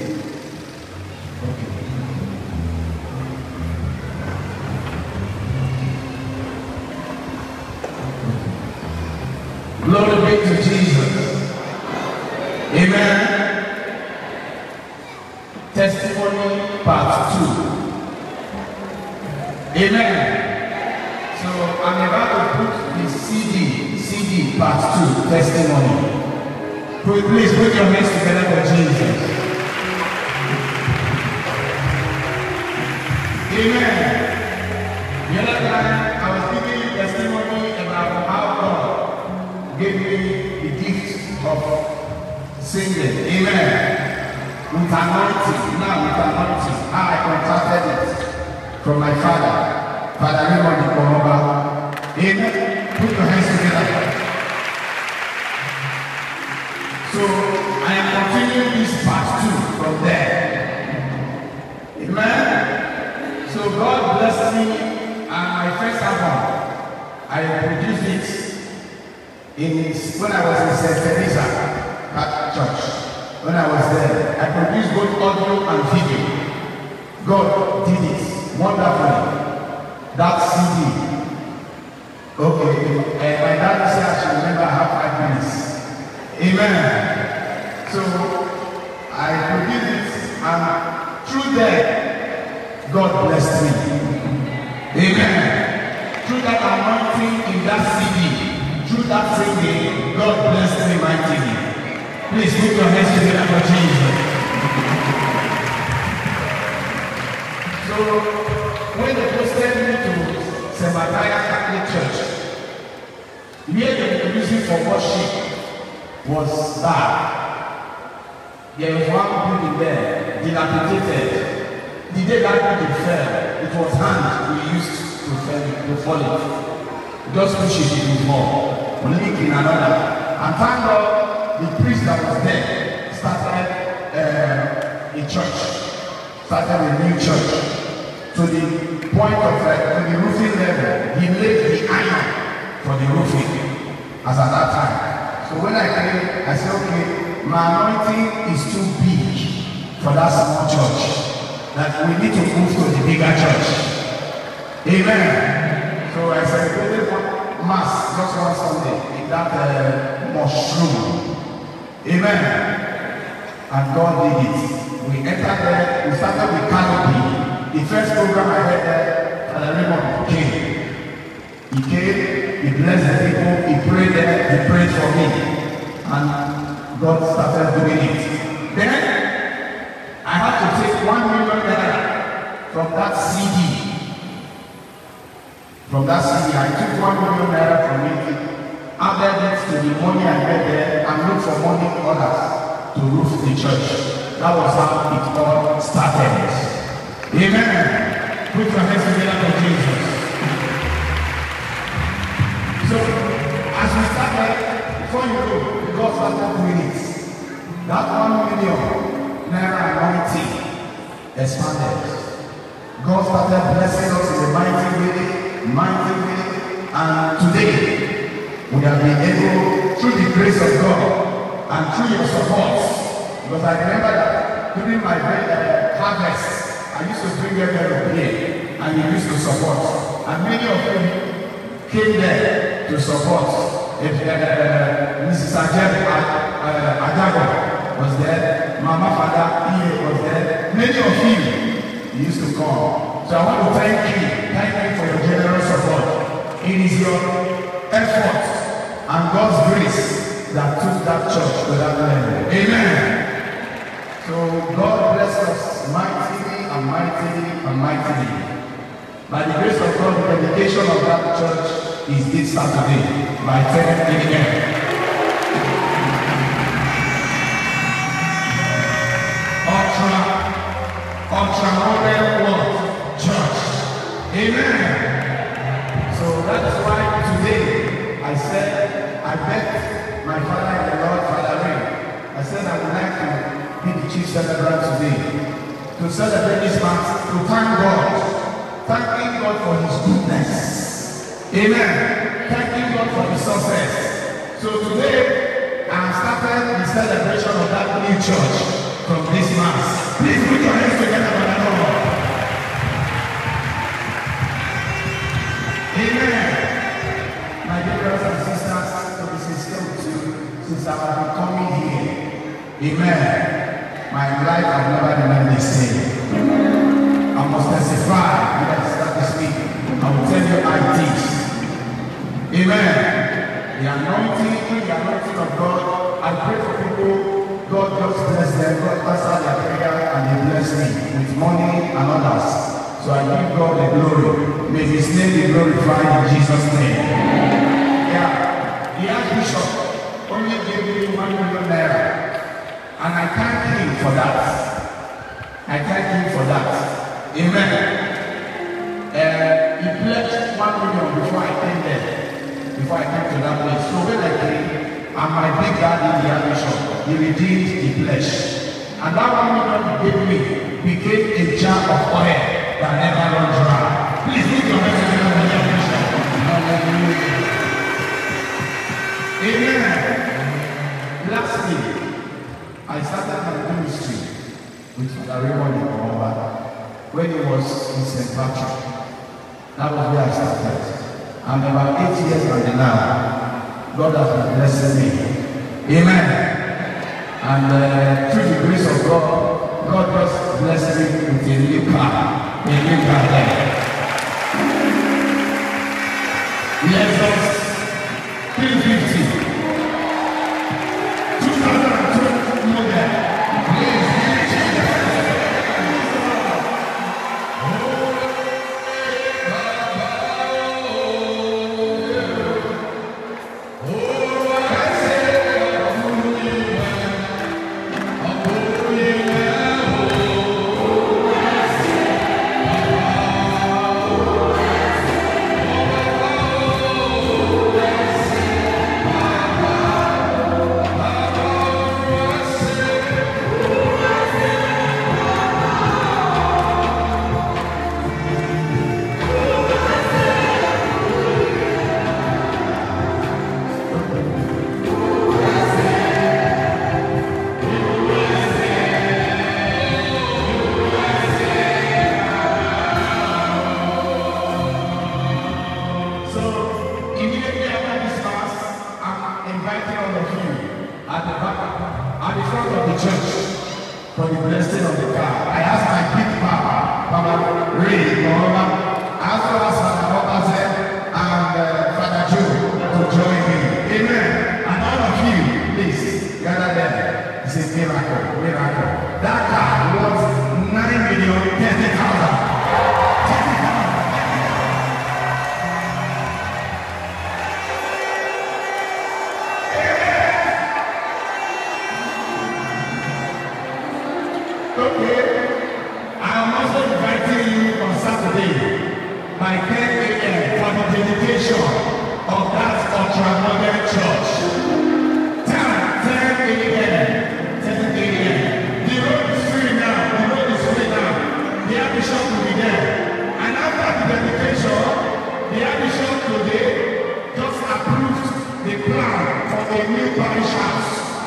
Glory be to Jesus. Amen. Testimony part two. Amen. So I'm about to put the C D, C D part two, testimony. Please put your hands together for Jesus. Amen. The other time I was giving you testimony about how God gave me the gift of singing. Amen. With anointing. Now with anointing. How I contracted it from my father. Father Raymond Ikoroba. Amen. Put your hands together. So I am continuing this part two from there. Amen. So God blessed me, and my first album, I produced it in when I was in Saint Teresa at church. When I was there, I produced both audio and video. God did it wonderfully. That C D. Okay, and my dad said I should remember I have five minutes. Amen. So I produced it, and through that, God blessed me. Amen. Through that anointing in that C D, through that singing, God blessed me mightily. Please put your hands together for Jesus. So when they posted me to Saint Matthias Catholic Church, where they were using for worship was bad. There was one building there, dilapidated. The day that building fell, it was hand we used to fall, to fall it. Just push it even more, leak in another. And thank God, the priest that was there started uh, a church, started a new church. To the point of uh, to the roofing level, he laid the iron for the roofing, as at that time. So when I came, I said, okay, my anointing is too big for that small church. That we need to move to the bigger church. Amen. So I celebrated one mass just one Sunday in that uh, mushroom. Amen. And God did it. We entered there, we started with canopy. The first program I had there, Father Raymond came. He came, he blessed the people, he prayed there, he prayed for me. And God started doing it. Then I had to take one million naira from that C D. From that C D, I took one million naira from it, added it to the money I had there, and looked for money orders to roof the church. That was how it all started. Amen. Put your hands together for Jesus. So, as we started, before you know, God started doing it. That one million naira anointing expanded. God started blessing us in a mighty way, mighty way, and today we have been able, through the grace of God and through your support, because I remember that during my uh, harvest, I used to bring everyone here, and you used to support, and many of you came there to support. If uh, Missus Ajay uh, Adago was there, Mama Father E was there, many of you used to come. So I want to thank you, thank you for your generous support. It is your effort and God's grace that took that church to that level. Amen. So God bless us mightily and mightily and mightily. By the grace of God, the dedication of that church is this Saturday by ten a m to be the chief celebrant today, to celebrate this month, to thank God, thanking God for His goodness. Amen. Thanking God for His success. So today, I have started the celebration of that new church from this mass. Please put your hands together for the Lord. Amen. My dear brothers and sisters, to be sincere with you, since I have been coming here, amen, my life has never remained the same. I must testify when I start to speak. I will tell you how it is. Amen. The anointing, the anointing of God, I pray for people, God just bless them, God answer their prayer, and they bless me with money and others. So I give God the glory. May His name be glorified in Jesus' name. Yeah, the Archbishop only gave me one million naira, and I thank him for that. I thank him for that. Amen. Uh, he pledged one million before I came there, before I came to that place. So when I came, and my big daddy, the Archbishop, he redeemed the pledge. And that one million he gave me became a jar of oil that never runs dry. Please put your hands together for the Archbishop. Hallelujah. Amen. Lastly, I started my ministry with Father Raymond Ikomba when he was in Saint Patrick. That was where I started. I'm about eight years and now. God has been blessing me. Amen. And uh, through the grace of God, God just blessed me with a new car. A new car there. Lexus three fifty. two thousand two model. Please, for the blessing of the car. I asked my big papa, Papa Ray, Mama. I also asked Father Obaze and uh, Father Joe to join me. Amen. And all of you, please gather there. It's a miracle, miracle. That car was nine million thirty thousand. Okay, I am also inviting you on Saturday by ten a m for the dedication of that ultra-modern church. Time, ten a m ten a m The road is free now, the road is free now. The Archbishop will be there. And after the dedication, the Archbishop today just approved the plan for a new parish house.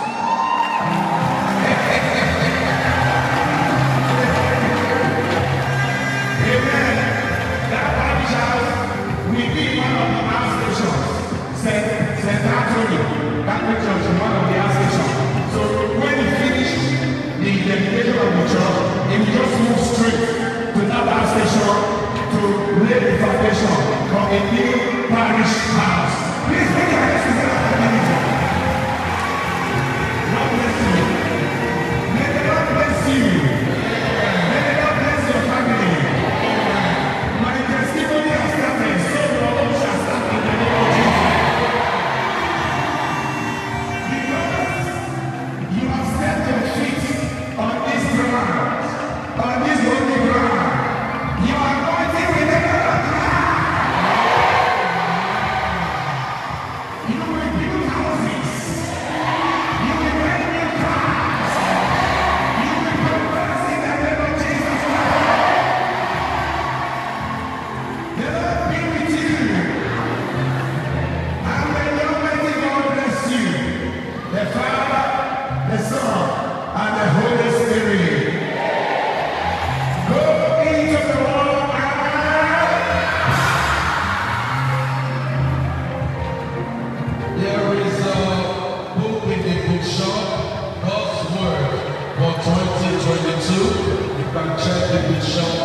Catholic Church is one of the stations. So when he finished the dedication of the church, he will just move straight to that station to lay the foundation for a new parish house. Please put your hands together for the ministry. God bless you. May the Lord bless you. May the Lord bless your family. My testimony has started, so your own shall start in the name of Jesus. You have set your feet on this ground, on this shout